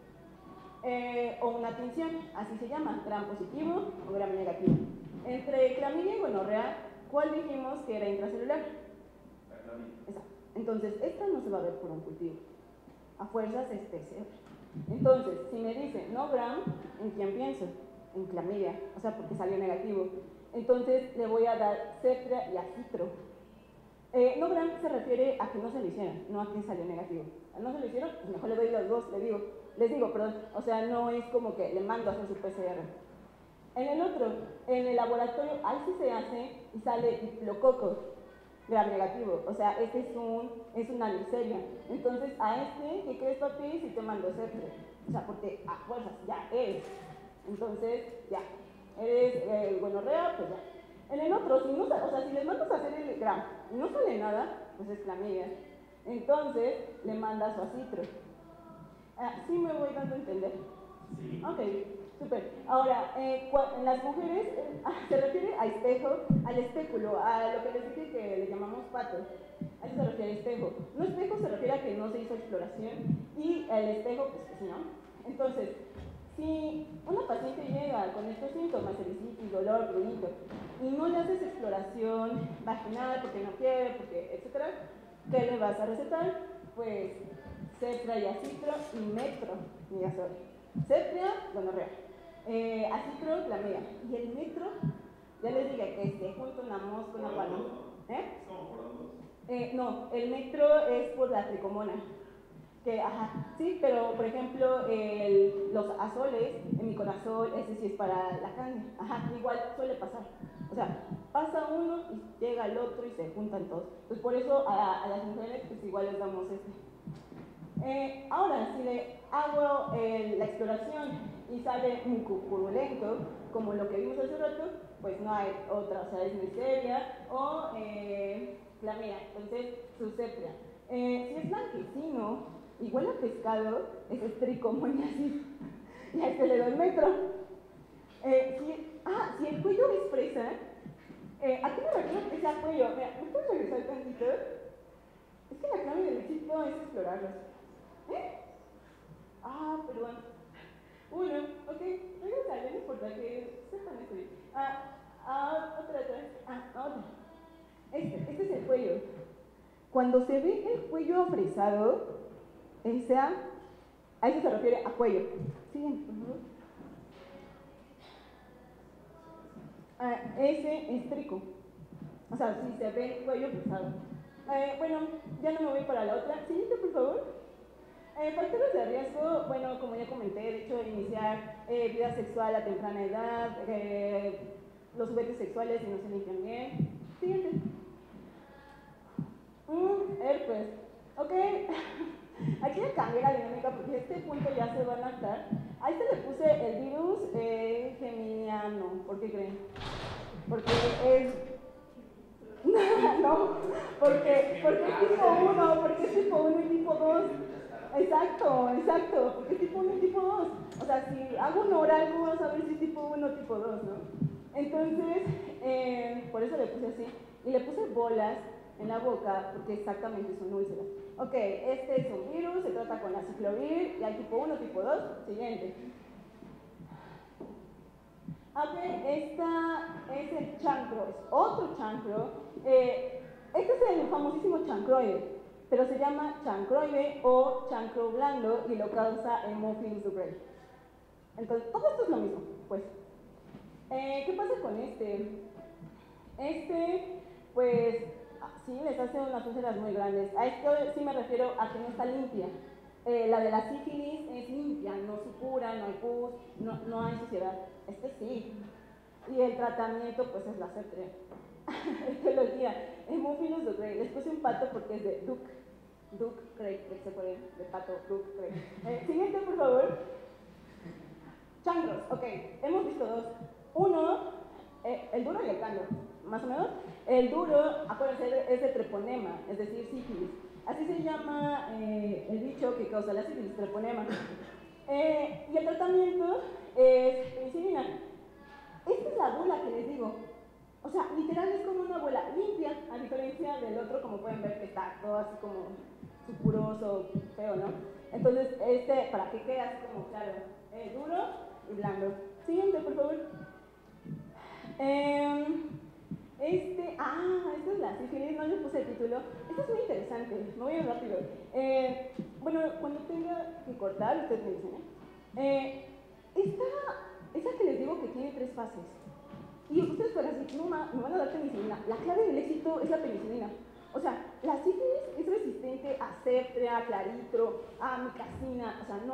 Eh, o una tinción, así se llama, gram positivo o gram negativo. Entre clamidia y gonorrea, ¿cuál dijimos que era intracelular? La clamidia. Exacto. Entonces, esta no se va a ver por un cultivo. A fuerzas es P C R. Entonces, si me dicen no gram, ¿en quién pienso? En clamidia, o sea, porque salió negativo. Entonces, le voy a dar Septria y a Citro. Eh, no gram se refiere a que no se lo hicieron, no a que salió negativo. Al no se lo hicieron, pues mejor le doy los dos, le digo, les digo, perdón, o sea, no es como que le mando a hacer su P C R. En el otro, en el laboratorio, ahí sí se hace y sale diplococo, gram negativo, o sea, este es, un, es una listeria. Entonces, a este, ¿qué crees, papi? Si te mando septre, o sea, porque a fuerzas ya eres. Entonces, ya, eres eh, gonorrea, pues ya. En el otro, si no, o sea, si les mandas a hacer el gram y no sale nada, pues es clamidia. Entonces, le mandas su acitro. Ah, ¿sí me voy dando a entender? Sí. Ok, súper. Ahora, eh, en las mujeres eh, se refiere a espejo, al espéculo, a lo que les dije que le llamamos pato. A eso se refiere espejo. No espejo se refiere a que no se hizo exploración y el espejo, pues que sí, ¿no? Entonces, si una paciente llega con estos síntomas, cervicitis, dolor, prurito, y no le haces exploración vaginal porque no quiere, porque, etcétera, ¿qué le vas a recetar? Pues Septra y acitro y metronidazol. Septra, gonorrea. Eh, acitro, clamidia. Y el metro, ya les dije que esté junto a una mosca, una paloma. ¿Eh? ¿Es como por dos? Eh, no, el metro es por la tricomona. Que, ajá, sí, pero por ejemplo, el, los azoles, el miconazol, ese sí es para la carne. Ajá, igual suele pasar. O sea, pasa uno y llega el otro y se juntan todos. Entonces, por eso a, a las mujeres, pues igual les damos este. Eh, ahora, si le hago eh, la exploración y sale un purulento, como lo que vimos hace rato, pues no hay otra, o sea, es miseria o eh, clamidia, entonces su septra. Eh, si es blanquecino y huele a pescado, es tricomoniasis, y a este le doy metro. Eh, si, ah, si el cuello es fresa, eh, ¿a qué me refiero que sea cuello? Mira, ¿me puedes regresar tantito? Es que la clave del éxito es explorarlos. ¿Eh? Ah, perdón. Uno, ok, regresa, no importa que sepan esto bien. Ah, ah, otra, otra. Ah, otra. Este, este es el cuello. Cuando se ve el cuello afresado, esa, a eso se refiere a cuello. Siguen, por favor. Ah, ese es trico. O sea, si se ve el cuello afresado. Eh, bueno, ya no me voy para la otra. Siguiente, por favor. Eh, factores de riesgo, bueno, como ya comenté, de hecho, iniciar eh, vida sexual a temprana edad, eh, los juguetes sexuales si no se limpian bien. Siguiente. Mm, herpes. Ok, aquí ya cambié la dinámica porque este punto ya se va a notar. A este le puse el virus eh, geminiano. ¿Por qué creen? Porque es... no, porque, porque es tipo uno, porque es tipo uno y tipo dos. Exacto, exacto, porque es tipo uno y tipo dos. O sea, si hago un oral, no vas a ver si es tipo uno o tipo dos, ¿no? Entonces, eh, por eso le puse así. Y le puse bolas en la boca, porque exactamente son úlceras. Ok, este es un virus, se trata con aciclovir, y hay tipo uno, tipo dos. Siguiente. Ok, esta es el chancro, es otro chancro. Eh, este es el famosísimo chancroide, pero se llama chancroide o chancro blando y lo causa Haemophilus dubrei. Entonces, todo esto es lo mismo, pues. Eh, ¿Qué pasa con este? Este, pues, sí, les hace unas úlceras muy grandes. A esto sí me refiero a que no está limpia. Eh, la de la sífilis es limpia, no supura, no hay pus, no, no hay suciedad. Este sí. Y el tratamiento, pues, es la septria. Este lo decía, Haemophilus dubrei. Les puse un pato porque es de Duke. Duke Craig, se puede, de pato, Duke Craig. Eh, siguiente, por favor. Changros, ok. Hemos visto dos. Uno, eh, el duro y el blando, más o menos. El duro, acuérdense, es de treponema, es decir, sífilis. Así se llama eh, el bicho que causa la sífilis, treponema. Eh, y el tratamiento es penicilina. Esta es la bola que les digo. O sea, literal es como una bola limpia, a diferencia del otro, como pueden ver, que está todo así como supuroso, feo, ¿no? Entonces, este, para que quede así como claro, eh, duro y blando. Siguiente, por favor. Eh, este, ah, esta es la sífilis, no le puse el título. Esto es muy interesante, me voy a ir rápido. Eh, bueno, cuando tenga que cortar, ustedes me dicen, ¿eh? Esta, esa que les digo que tiene tres fases. Y ustedes pueden decir, no, ma, me van a dar penicilina. La clave del éxito es la penicilina. O sea, la sífilis es resistente a Septria, a Claritro, a Micacina, o sea, no.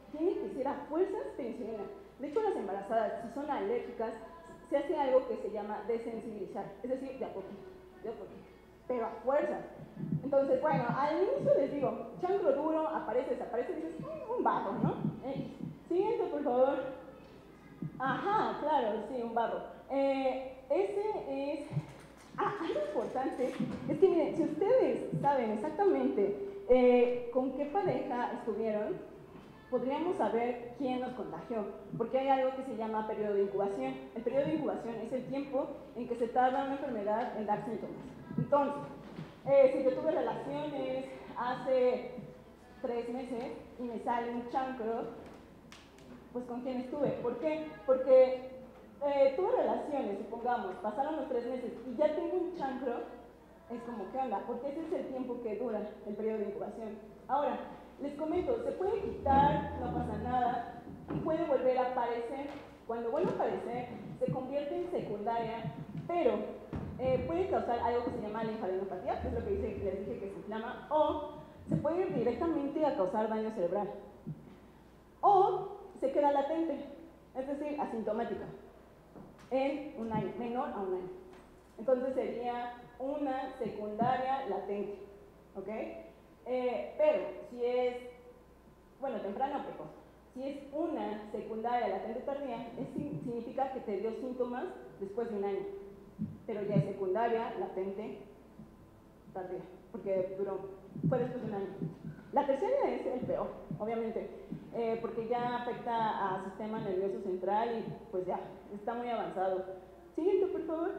tiene que ser a fuerzas penicilina. De hecho, las embarazadas, si son alérgicas, se hace algo que se llama desensibilizar, es decir, de a poquito, de a poquito, pero a fuerzas. Entonces, bueno, al inicio les digo, chancro duro, aparece, desaparece, dices, mm, un barro, ¿no? Eh, siguiente, por favor. Ajá, claro, sí, un barro. Eh, ese es... Ah, algo importante es que, miren, si ustedes saben exactamente eh, con qué pareja estuvieron, podríamos saber quién nos contagió, porque hay algo que se llama periodo de incubación. El periodo de incubación es el tiempo en que se tarda una enfermedad en dar síntomas. Entonces, eh, si yo tuve relaciones hace tres meses y me sale un chancro, pues ¿con quién estuve? ¿Por qué? Porque eh, tuve relaciones, supongamos, pasaron los tres meses y ya tengo un chancro, es como, ¿qué onda? Porque ese es el tiempo que dura el periodo de incubación. Ahora, les comento, se puede quitar, no pasa nada, y puede volver a aparecer. Cuando vuelve a aparecer, se convierte en secundaria, pero eh, puede causar algo que se llama linfadenopatía, que es lo que dice, les dije que se inflama, o se puede ir directamente a causar daño cerebral. O se queda latente, es decir, asintomática, en un año, menor a un año. Entonces sería una secundaria latente, ¿ok? Eh, pero si es, bueno, temprana o precoz, si es una secundaria latente tardía, es, significa que te dio síntomas después de un año, pero ya es secundaria latente tardía, porque duró, fue después de un año. La tercera es el peor, obviamente, eh, porque ya afecta al sistema nervioso central y pues ya, está muy avanzado. Siguiente, por favor.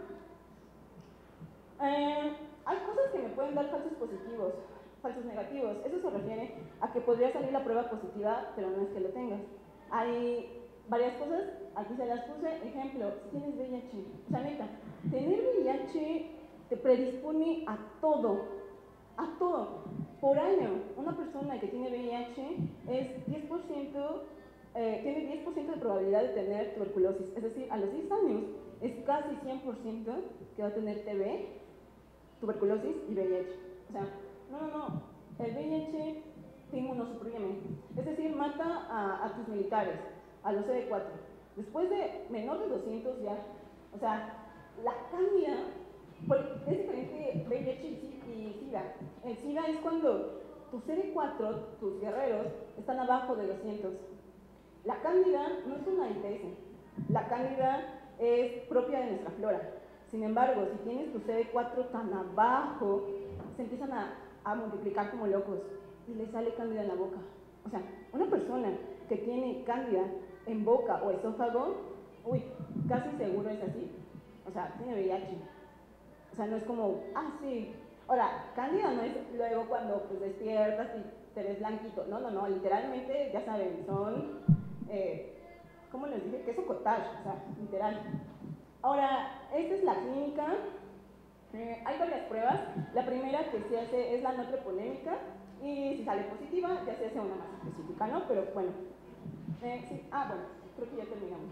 Eh, hay cosas que me pueden dar falsos positivos, falsos negativos. Eso se refiere a que podría salir la prueba positiva, pero no es que lo tengas. Hay varias cosas, aquí se las puse. Ejemplo, si tienes V I H, o sea, neta, tener V I H te predispone a todo, a todo. Por año, una persona que tiene V I H es diez por ciento, eh, tiene diez por ciento de probabilidad de tener tuberculosis. Es decir, a los diez años es casi cien por ciento que va a tener T B, tuberculosis y V I H. O sea, no, no, no. El V I H te inmunosuprime. Es decir, mata a, a tus militares, a los C D cuatro. Después de menor de doscientos ya, o sea, la cándida, es diferente V I H y SIDA. El SIDA es cuando tus C D cuatro, tus guerreros, están abajo de doscientos. La cándida no es una I T S. La cándida es propia de nuestra flora. Sin embargo, si tienes tu C D cuatro tan abajo, se empiezan a, a multiplicar como locos y le sale cándida en la boca. O sea, una persona que tiene cándida en boca o esófago, uy, casi seguro es así. O sea, tiene V I H. O sea, no es como, ah, sí. Ahora, cándida no es luego cuando pues, despiertas y te ves blanquito. No, no, no. Literalmente, ya saben, son, eh, ¿cómo les dije? Queso cottage, o sea, literal. Ahora, esta es la clínica. Eh, hay varias pruebas. La primera que se hace es la no treponémica y si sale positiva ya se hace una más específica, ¿no? Pero bueno, eh, sí. Ah, bueno, creo que ya terminamos.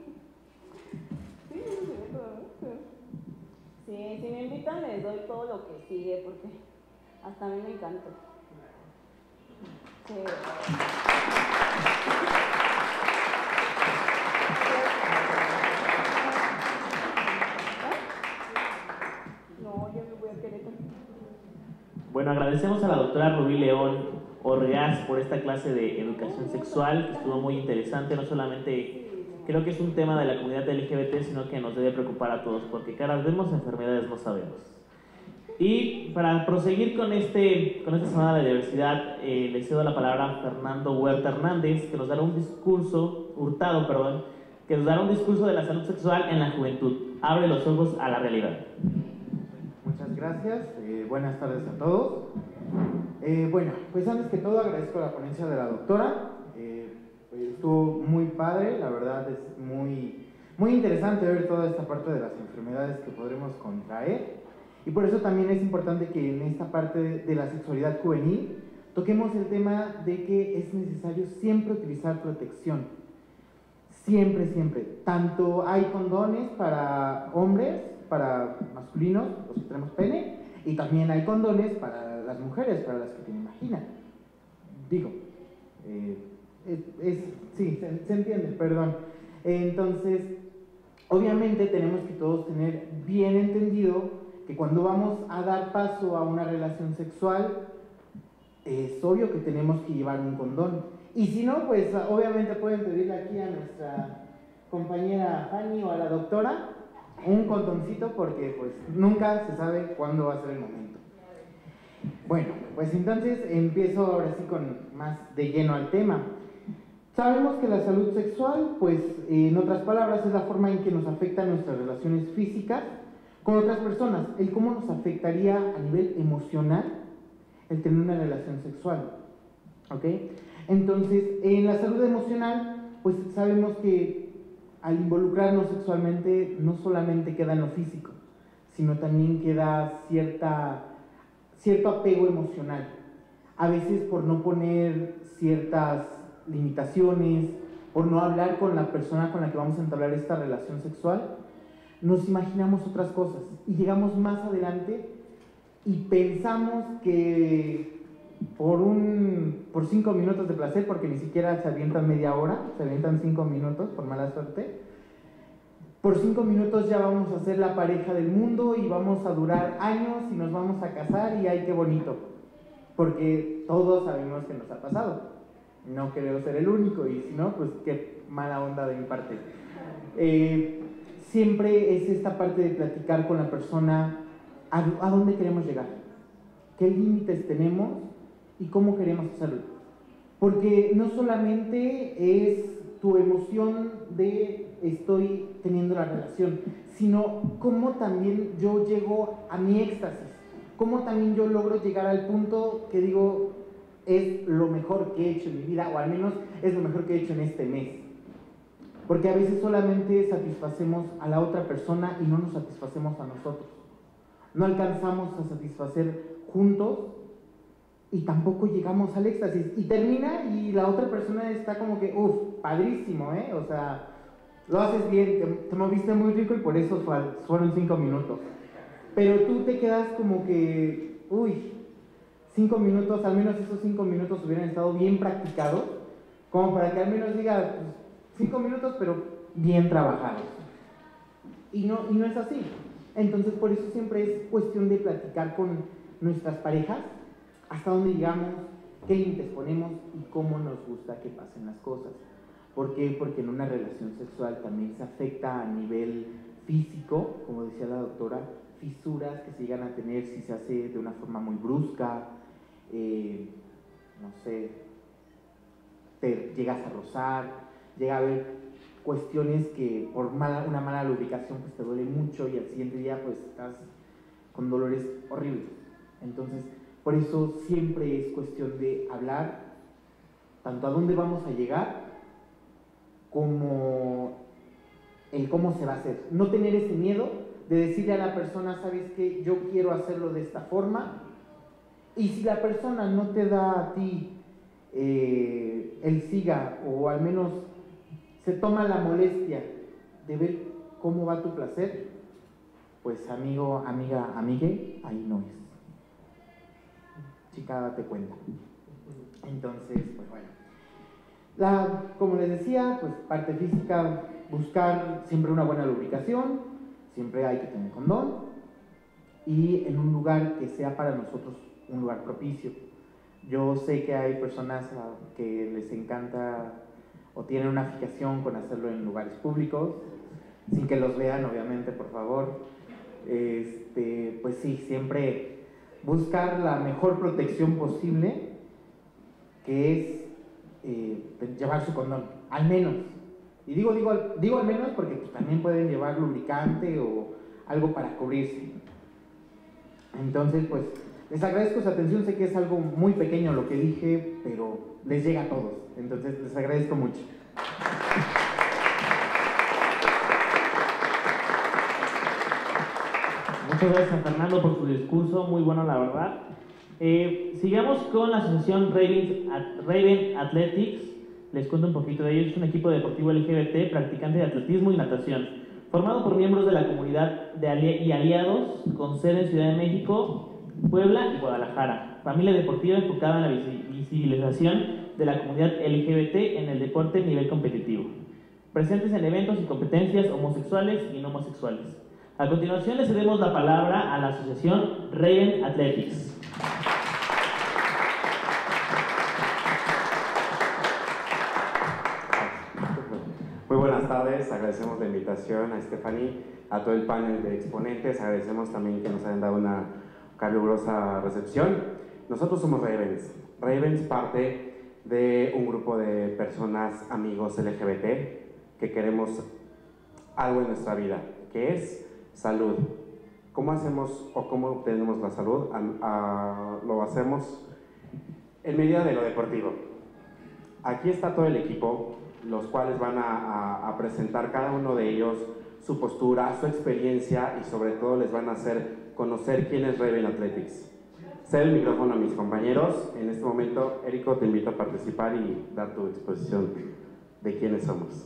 Sí, eso se ve todo, ¿no? Sí, si me invitan les doy todo lo que sigue porque hasta a mí me encanta. Sí. Bueno, agradecemos a la doctora Rubí León Orgaz por esta clase de educación sexual, que estuvo muy interesante. No solamente creo que es un tema de la comunidad L G B T, sino que nos debe preocupar a todos, porque caras vemos, enfermedades no sabemos. Y para proseguir con, este, con esta semana de diversidad, eh, le cedo la palabra a Fernando Huerta Hernández, que nos dará un discurso, Hurtado, perdón, que nos dará un discurso de la salud sexual en la juventud. Abre los ojos a la realidad. Muchas gracias, eh, buenas tardes a todos. Eh, bueno, pues antes que todo agradezco la ponencia de la doctora, eh, estuvo muy padre, la verdad es muy, muy interesante ver toda esta parte de las enfermedades que podremos contraer y por eso también es importante que en esta parte de la sexualidad juvenil toquemos el tema de que es necesario siempre utilizar protección, siempre, siempre, tanto hay condones para hombres, para masculinos, los que tenemos pene, y también hay condones para las mujeres, para las que te imaginan. Digo, eh, es, es, sí, se, se entiende, perdón. Entonces, obviamente tenemos que todos tener bien entendido que cuando vamos a dar paso a una relación sexual, es obvio que tenemos que llevar un condón. Y si no, pues obviamente pueden pedirle aquí a nuestra compañera Fanny o a la doctora un condoncito, porque pues nunca se sabe cuándo va a ser el momento. Bueno, pues entonces empiezo ahora sí con más de lleno al tema. Sabemos que la salud sexual, pues en otras palabras, es la forma en que nos afectan nuestras relaciones físicas con otras personas, el cómo nos afectaría a nivel emocional el tener una relación sexual, ¿ok? Entonces, en la salud emocional, pues sabemos que al involucrarnos sexualmente no solamente queda en lo físico, sino también queda cierta, cierto apego emocional. A veces por no poner ciertas limitaciones, por no hablar con la persona con la que vamos a entablar esta relación sexual, nos imaginamos otras cosas y llegamos más adelante y pensamos que por, un, por cinco minutos de placer, porque ni siquiera se avientan media hora, se avientan cinco minutos por mala suerte, por cinco minutos ya vamos a ser la pareja del mundo y vamos a durar años y nos vamos a casar y ay, qué bonito, porque todos sabemos que nos ha pasado. No creo ser el único y si no, pues qué mala onda de mi parte. Eh, siempre es esta parte de platicar con la persona a, a dónde queremos llegar, qué límites tenemos y cómo queremos hacerlo. Porque no solamente es tu emoción de estoy teniendo la relación, sino cómo también yo llego a mi éxtasis, cómo también yo logro llegar al punto que digo es lo mejor que he hecho en mi vida, o al menos es lo mejor que he hecho en este mes. Porque a veces solamente satisfacemos a la otra persona y no nos satisfacemos a nosotros. No alcanzamos a satisfacer juntos y tampoco llegamos al éxtasis. Y termina y la otra persona está como que, uff, padrísimo, ¿eh? O sea, lo haces bien, te, te moviste muy rico y por eso fueron cinco minutos. Pero tú te quedas como que, uy, cinco minutos, al menos esos cinco minutos hubieran estado bien practicados, como para que al menos diga, pues, cinco minutos, pero bien trabajados. Y no, y no es así. Entonces, por eso siempre es cuestión de platicar con nuestras parejas, hasta dónde llegamos, qué límites ponemos y cómo nos gusta que pasen las cosas. ¿Por qué? Porque en una relación sexual también se afecta a nivel físico, como decía la doctora, fisuras que se llegan a tener si se hace de una forma muy brusca, eh, no sé, te llegas a rozar, llega a haber cuestiones que por mala, una mala lubricación pues te duele mucho y al siguiente día pues estás con dolores horribles. Entonces, por eso siempre es cuestión de hablar tanto a dónde vamos a llegar como el cómo se va a hacer. No tener ese miedo de decirle a la persona, ¿sabes qué? Yo quiero hacerlo de esta forma. Y si la persona no te da a ti eh, el siga, o al menos se toma la molestia de ver cómo va tu placer, pues amigo, amiga, amigue, ahí no es. Chica, date cuenta. Entonces, pues bueno. La, como les decía, pues parte física, buscar siempre una buena lubricación, siempre hay que tener condón y en un lugar que sea para nosotros un lugar propicio. Yo sé que hay personas que les encanta o tienen una fijación con hacerlo en lugares públicos, sin que los vean, obviamente, por favor. Este, pues sí, siempre buscar la mejor protección posible, que es eh, llevar su condón, al menos. Y digo, digo, digo al menos porque pues, también pueden llevar lubricante o algo para cubrirse. Entonces, pues, les agradezco su atención. Sé que es algo muy pequeño lo que dije, pero les llega a todos. Entonces, les agradezco mucho. Muchas gracias, Fernando, por su discurso, muy bueno, la verdad. Eh, sigamos con la asociación Raven, Raven Athletics. Les cuento un poquito de ellos. Es un equipo deportivo L G B T, practicante de atletismo y natación, formado por miembros de la comunidad de ali y aliados, con sede en Ciudad de México, Puebla y Guadalajara. Familia deportiva enfocada en la visibilización de la comunidad L G B T en el deporte a nivel competitivo, presentes en eventos y competencias homosexuales y no homosexuales. A continuación le cedemos la palabra a la asociación Raven Athletics. Muy buenas tardes, agradecemos la invitación a Stephanie, a todo el panel de exponentes, agradecemos también que nos hayan dado una calurosa recepción. Nosotros somos Ravens. Ravens parte de un grupo de personas, amigos L G B T, que queremos algo en nuestra vida, que es salud. ¿Cómo hacemos o cómo obtenemos la salud? A, a, lo hacemos en medida de lo deportivo. Aquí está todo el equipo, los cuales van a, a, a presentar cada uno de ellos su postura, su experiencia y sobre todo les van a hacer conocer quién es Raven Athletics. Cedo el micrófono a mis compañeros. En este momento, Érico, te invito a participar y dar tu exposición de quiénes somos.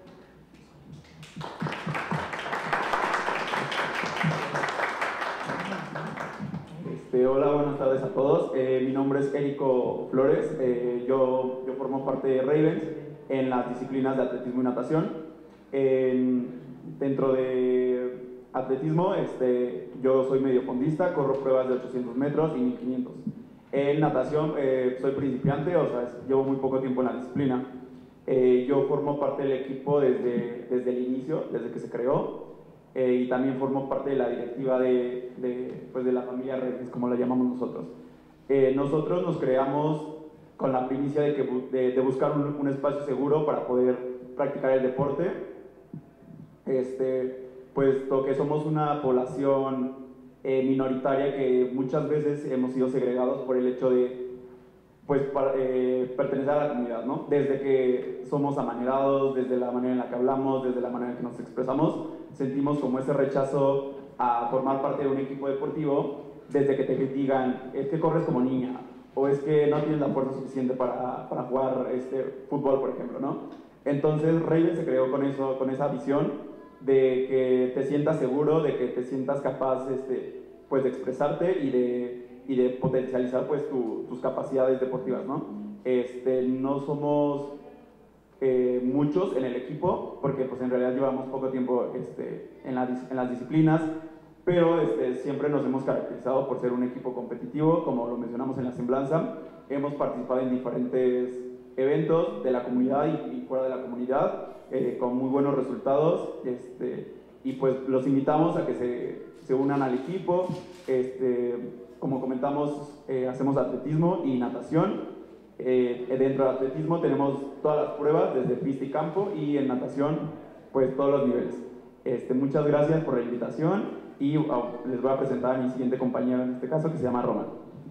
Este, hola, buenas tardes a todos. Eh, mi nombre es Érico Flores. Eh, yo, yo formo parte de Ravens en las disciplinas de atletismo y natación. En, dentro de atletismo, este, yo soy mediofondista, corro pruebas de ochocientos metros y mil quinientos. En natación eh, soy principiante, o sea, es, llevo muy poco tiempo en la disciplina. Eh, yo formo parte del equipo desde, desde el inicio, desde que se creó, eh, y también formo parte de la directiva de, de, pues de la familia Ravens, como la llamamos nosotros. Eh, nosotros nos creamos con la primicia de, que, de, de buscar un, un espacio seguro para poder practicar el deporte, este, puesto que somos una población eh, minoritaria que muchas veces hemos sido segregados por el hecho de pues, para, eh, pertenecer a la comunidad, ¿no? Desde que somos amanerados, desde la manera en la que hablamos, desde la manera en que nos expresamos, sentimos como ese rechazo a formar parte de un equipo deportivo, desde que te digan, es que corres como niña, o es que no tienes la fuerza suficiente para, para jugar este, fútbol, por ejemplo, ¿no? Entonces Raven se creó con, eso, con esa visión de que te sientas seguro, de que te sientas capaz este, pues, de expresarte y de, y de potencializar pues, tu, tus capacidades deportivas, ¿no? Este, no somos eh, muchos en el equipo, porque pues, en realidad llevamos poco tiempo este, en, la, en las disciplinas, pero este, siempre nos hemos caracterizado por ser un equipo competitivo, como lo mencionamos en la semblanza. Hemos participado en diferentes eventos de la comunidad y, y fuera de la comunidad, eh, con muy buenos resultados, este, y pues los invitamos a que se, se unan al equipo. Este, como comentamos, eh, hacemos atletismo y natación. Eh, dentro del atletismo tenemos todas las pruebas, desde pista y campo, y en natación, pues todos los niveles. Este, muchas gracias por la invitación y oh, les voy a presentar a mi siguiente compañero en este caso, que se llama Román.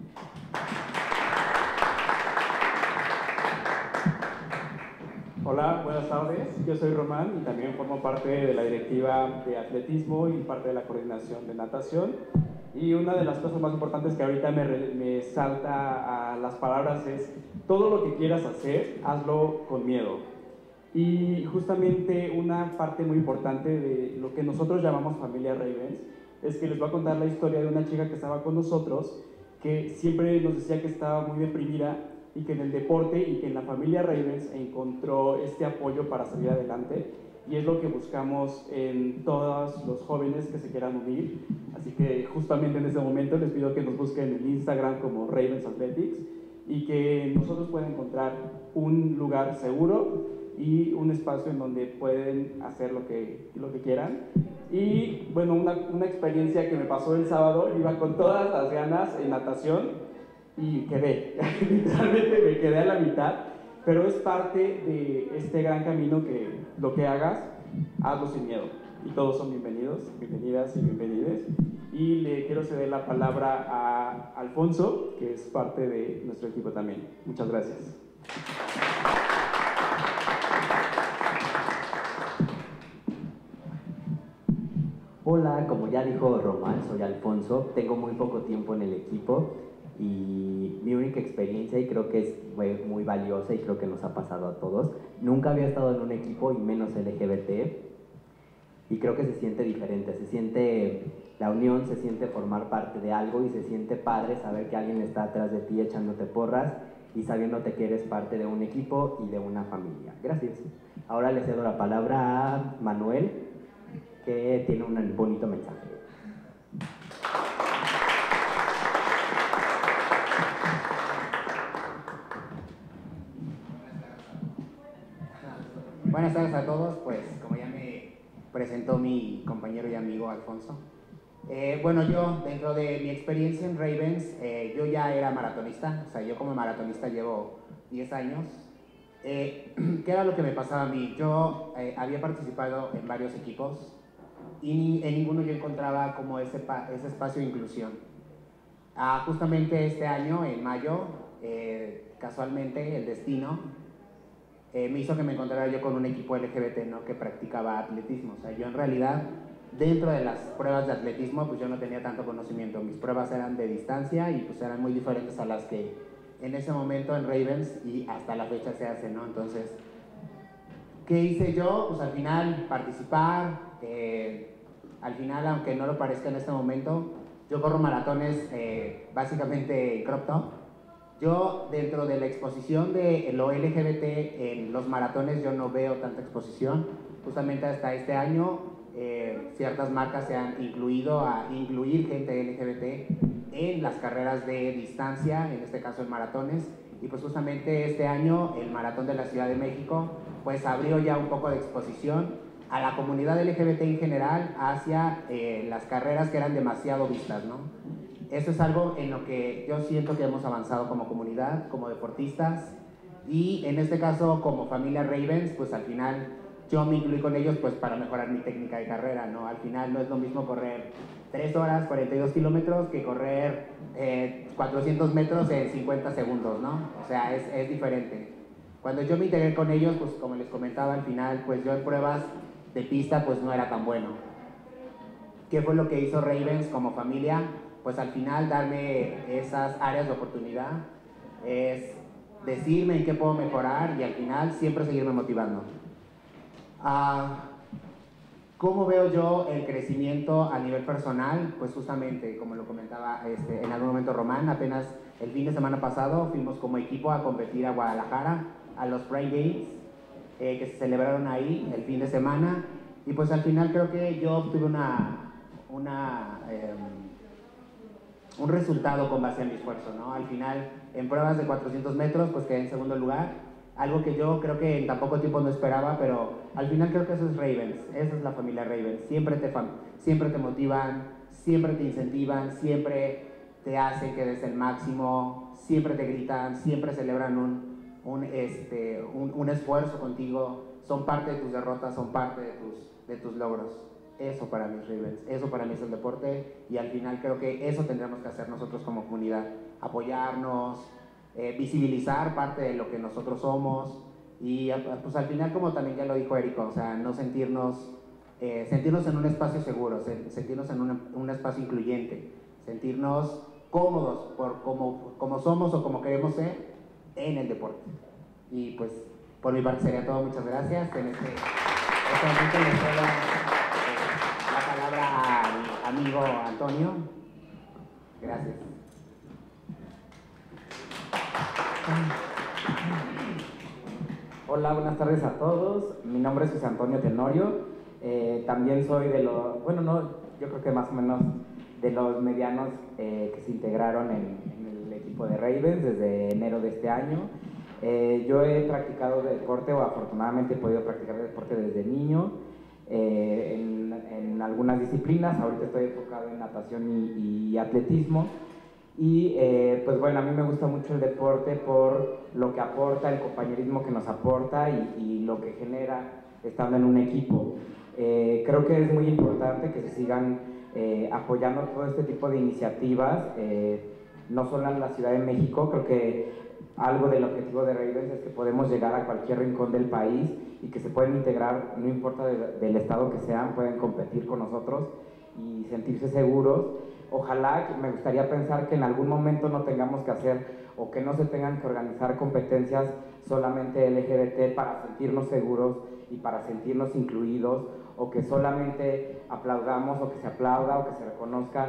Hola, buenas tardes. Yo soy Román y también formo parte de la directiva de atletismo y parte de la coordinación de natación. Y una de las cosas más importantes que ahorita me, me salta a las palabras es: todo lo que quieras hacer, hazlo con miedo. Y justamente una parte muy importante de lo que nosotros llamamos familia Ravens es que les voy a contar la historia de una chica que estaba con nosotros, que siempre nos decía que estaba muy deprimida y que en el deporte y que en la familia Ravens encontró este apoyo para salir adelante, y es lo que buscamos en todos los jóvenes que se quieran unir. Así que justamente en este momento les pido que nos busquen en Instagram como Ravens Athletics y que nosotros puedan encontrar un lugar seguro y un espacio en donde pueden hacer lo que, lo que quieran. Y bueno, una, una experiencia que me pasó el sábado, iba con todas las ganas en natación y quedé, literalmente me quedé a la mitad, pero es parte de este gran camino que lo que hagas, hazlo sin miedo. Y todos son bienvenidos, bienvenidas y bienvenides. Y le quiero ceder la palabra a Alfonso, que es parte de nuestro equipo también. Muchas gracias. Hola, como ya dijo Román, soy Alfonso, tengo muy poco tiempo en el equipo y mi única experiencia, y creo que es muy valiosa y creo que nos ha pasado a todos, nunca había estado en un equipo y menos L G B T, y creo que se siente diferente, se siente la unión, se siente formar parte de algo y se siente padre saber que alguien está atrás de ti echándote porras y sabiéndote que eres parte de un equipo y de una familia. Gracias. Ahora le cedo la palabra a Manuel, que tiene un bonito mensaje. Buenas tardes a todos, pues como ya me presentó mi compañero y amigo Alfonso. Eh, bueno, yo dentro de mi experiencia en Ravens, eh, yo ya era maratonista, o sea, yo como maratonista llevo diez años. Eh, ¿Qué era lo que me pasaba a mí? Yo eh, había participado en varios equipos y ni, en ninguno yo encontraba como ese, pa, ese espacio de inclusión. Ah, justamente este año, en mayo, eh, casualmente el destino Eh, me hizo que me encontrara yo con un equipo L G B T, ¿no? Que practicaba atletismo. O sea, yo en realidad, dentro de las pruebas de atletismo, pues yo no tenía tanto conocimiento. Mis pruebas eran de distancia y pues eran muy diferentes a las que en ese momento en Ravens y hasta la fecha se hacen, ¿no? Entonces, ¿qué hice yo? Pues al final participar, eh, al final, aunque no lo parezca en este momento, yo corro maratones eh, básicamente crop top. Yo, dentro de la exposición de lo L G B T en los maratones, yo no veo tanta exposición. Justamente hasta este año, eh, ciertas marcas se han incluido a incluir gente L G B T en las carreras de distancia, en este caso en maratones. Y pues justamente este año, el Maratón de la Ciudad de México, pues abrió ya un poco de exposición a la comunidad L G B T en general hacia eh, las carreras que eran demasiado vistas, ¿no? Eso es algo en lo que yo siento que hemos avanzado como comunidad, como deportistas y en este caso como familia Ravens, pues al final yo me incluí con ellos pues para mejorar mi técnica de carrera, ¿no? Al final no es lo mismo correr tres horas, cuarenta y dos kilómetros que correr eh, cuatrocientos metros en cincuenta segundos, ¿no? O sea, es, es diferente. Cuando yo me integré con ellos, pues como les comentaba al final, pues yo en pruebas de pista pues no era tan bueno. ¿Qué fue lo que hizo Ravens como familia? Pues al final darme esas áreas de oportunidad, es decirme en qué puedo mejorar y al final siempre seguirme motivando. Uh, ¿Cómo veo yo el crecimiento a nivel personal? Pues justamente, como lo comentaba este, en algún momento Román, apenas el fin de semana pasado fuimos como equipo a competir a Guadalajara, a los Pride Games, eh, que se celebraron ahí el fin de semana, y pues al final creo que yo obtuve una... una eh, un resultado con base a mi esfuerzo, ¿no? Al final, en pruebas de cuatrocientos metros, pues quedé en segundo lugar, algo que yo creo que en tan poco tiempo no esperaba, pero al final creo que eso es Ravens, esa es la familia Ravens, siempre te, siempre te motivan, siempre te incentivan, siempre te hacen que des el máximo, siempre te gritan, siempre celebran un, un, este, un, un esfuerzo contigo, son parte de tus derrotas, son parte de tus, de tus logros. Eso para mí es Ravens, eso para mí es el deporte y al final creo que eso tendremos que hacer nosotros como comunidad, apoyarnos, eh, visibilizar parte de lo que nosotros somos y pues al final, como también ya lo dijo Érico, o sea, no sentirnos, eh, sentirnos en un espacio seguro, sentirnos en un, un espacio incluyente, sentirnos cómodos por como, como somos o como queremos ser en el deporte. Y pues por mi parte sería todo, muchas gracias. En este, este momento les doy la, la palabra a mi amigo Antonio. Gracias. Hola, buenas tardes a todos. Mi nombre es José Antonio Tenorio. Eh, también soy de los, bueno, no, yo creo que más o menos de los medianos eh, que se integraron en, en el equipo de Ravens desde enero de este año. Eh, yo he practicado deporte, o afortunadamente he podido practicar deporte desde niño, eh, en, en algunas disciplinas. Ahorita estoy enfocado en natación y, y atletismo. Y eh, pues bueno, a mí me gusta mucho el deporte por lo que aporta, el compañerismo que nos aporta y, y lo que genera estando en un equipo. Eh, creo que es muy importante que se sigan eh, apoyando todo este tipo de iniciativas, eh, no solo en la Ciudad de México. Creo que algo del objetivo de Ravens es que podemos llegar a cualquier rincón del país y que se pueden integrar, no importa de, del estado que sean, pueden competir con nosotros y sentirse seguros. Ojalá, me gustaría pensar que en algún momento no tengamos que hacer o que no se tengan que organizar competencias solamente L G B T para sentirnos seguros y para sentirnos incluidos, o que solamente aplaudamos o que se aplauda o que se reconozca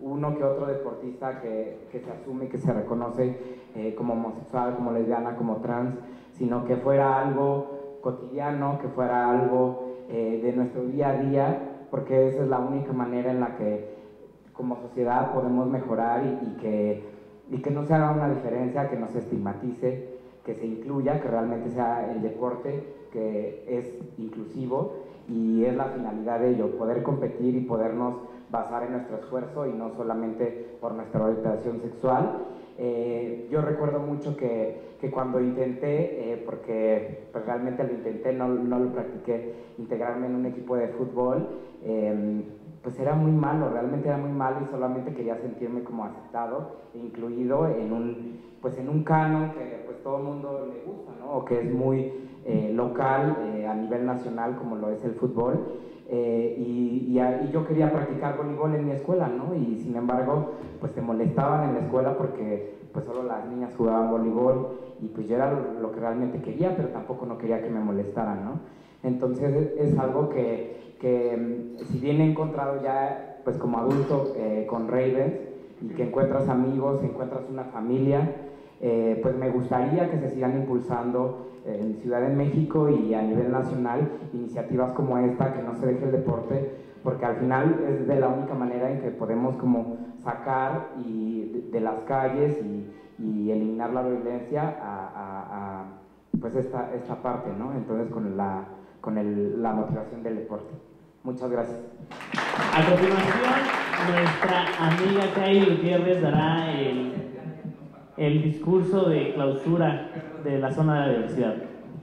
uno que otro deportista que, que se asume, que se reconoce eh, como homosexual, como lesbiana, como trans, sino que fuera algo cotidiano, que fuera algo eh, de nuestro día a día, porque esa es la única manera en la que como sociedad podemos mejorar y, y, que, y que no se haga una diferencia, que no se estigmatice, que se incluya, que realmente sea el deporte que es inclusivo, y es la finalidad de ello, poder competir y podernos basar en nuestro esfuerzo y no solamente por nuestra orientación sexual. Eh, yo recuerdo mucho que, que cuando intenté, eh, porque pues realmente lo intenté, no, no lo practiqué, integrarme en un equipo de fútbol, eh, pues era muy malo, realmente era muy malo, y solamente quería sentirme como aceptado e incluido en un, pues en un canon que pues todo el mundo le gusta, ¿no? O que es muy eh, local eh, a nivel nacional, como lo es el fútbol. Eh, y, y, y yo quería practicar voleibol en mi escuela, ¿no? Y sin embargo, pues te molestaban en la escuela porque pues solo las niñas jugaban voleibol, y pues yo era lo, lo que realmente quería, pero tampoco no quería que me molestaran, ¿no? Entonces es algo que, que si bien he encontrado ya pues como adulto eh, con Ravens, y que encuentras amigos, encuentras una familia, eh, pues me gustaría que se sigan impulsando en Ciudad de México y a nivel nacional iniciativas como esta, que no se deje el deporte, porque al final es de la única manera en que podemos como sacar y de, de las calles y, y eliminar la violencia a, a, a pues esta, esta parte, ¿no? Entonces con la, con el, la motivación del deporte. Muchas gracias. A continuación, nuestra amiga Kylie Gutiérrez dará el, el discurso de clausura de la zona de la diversidad.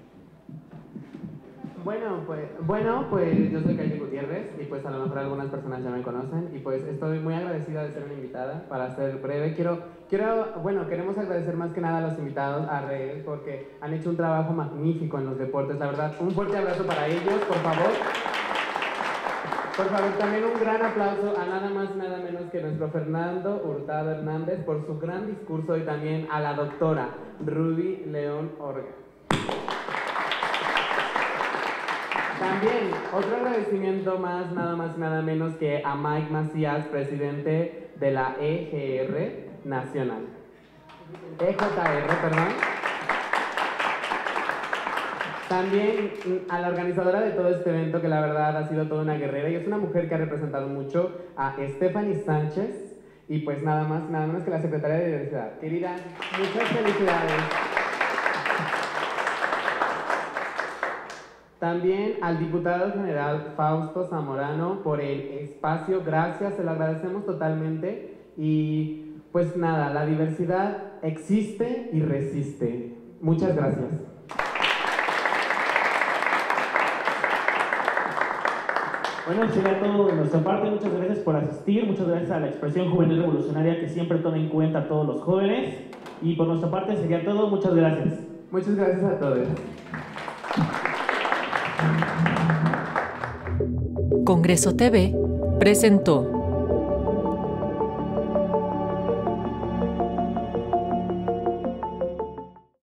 Bueno, pues, bueno, pues yo soy Kylie Gutiérrez, y pues a lo mejor algunas personas ya me conocen, y pues estoy muy agradecida de ser una invitada. Para ser breve, quiero, quiero, bueno, queremos agradecer más que nada a los invitados, a Reyes, porque han hecho un trabajo magnífico en los deportes, la verdad. Un fuerte abrazo para ellos, por favor. Por favor, también un gran aplauso a nada más y nada menos que nuestro Fernando Hurtado Hernández por su gran discurso, y también a la doctora Ruby León Orga. También otro agradecimiento más, nada más y nada menos que a Mike Macías, presidente de la E G R Nacional. E J R, perdón. También a la organizadora de todo este evento, que la verdad ha sido toda una guerrera, y es una mujer que ha representado mucho, a Stephanie Sánchez, y pues nada más, nada menos que la secretaria de Diversidad. Querida, muchas felicidades. También al diputado general Fausto Zamorano por el espacio, gracias, se lo agradecemos totalmente. Y pues nada, la diversidad existe y resiste. Muchas gracias. Bueno, sería todo de nuestra parte. Muchas gracias por asistir, muchas gracias a la Expresión Juvenil Revolucionaria, que siempre toma en cuenta a todos los jóvenes. Y por nuestra parte sería todo, muchas gracias. Muchas gracias a todos. Congreso T V presentó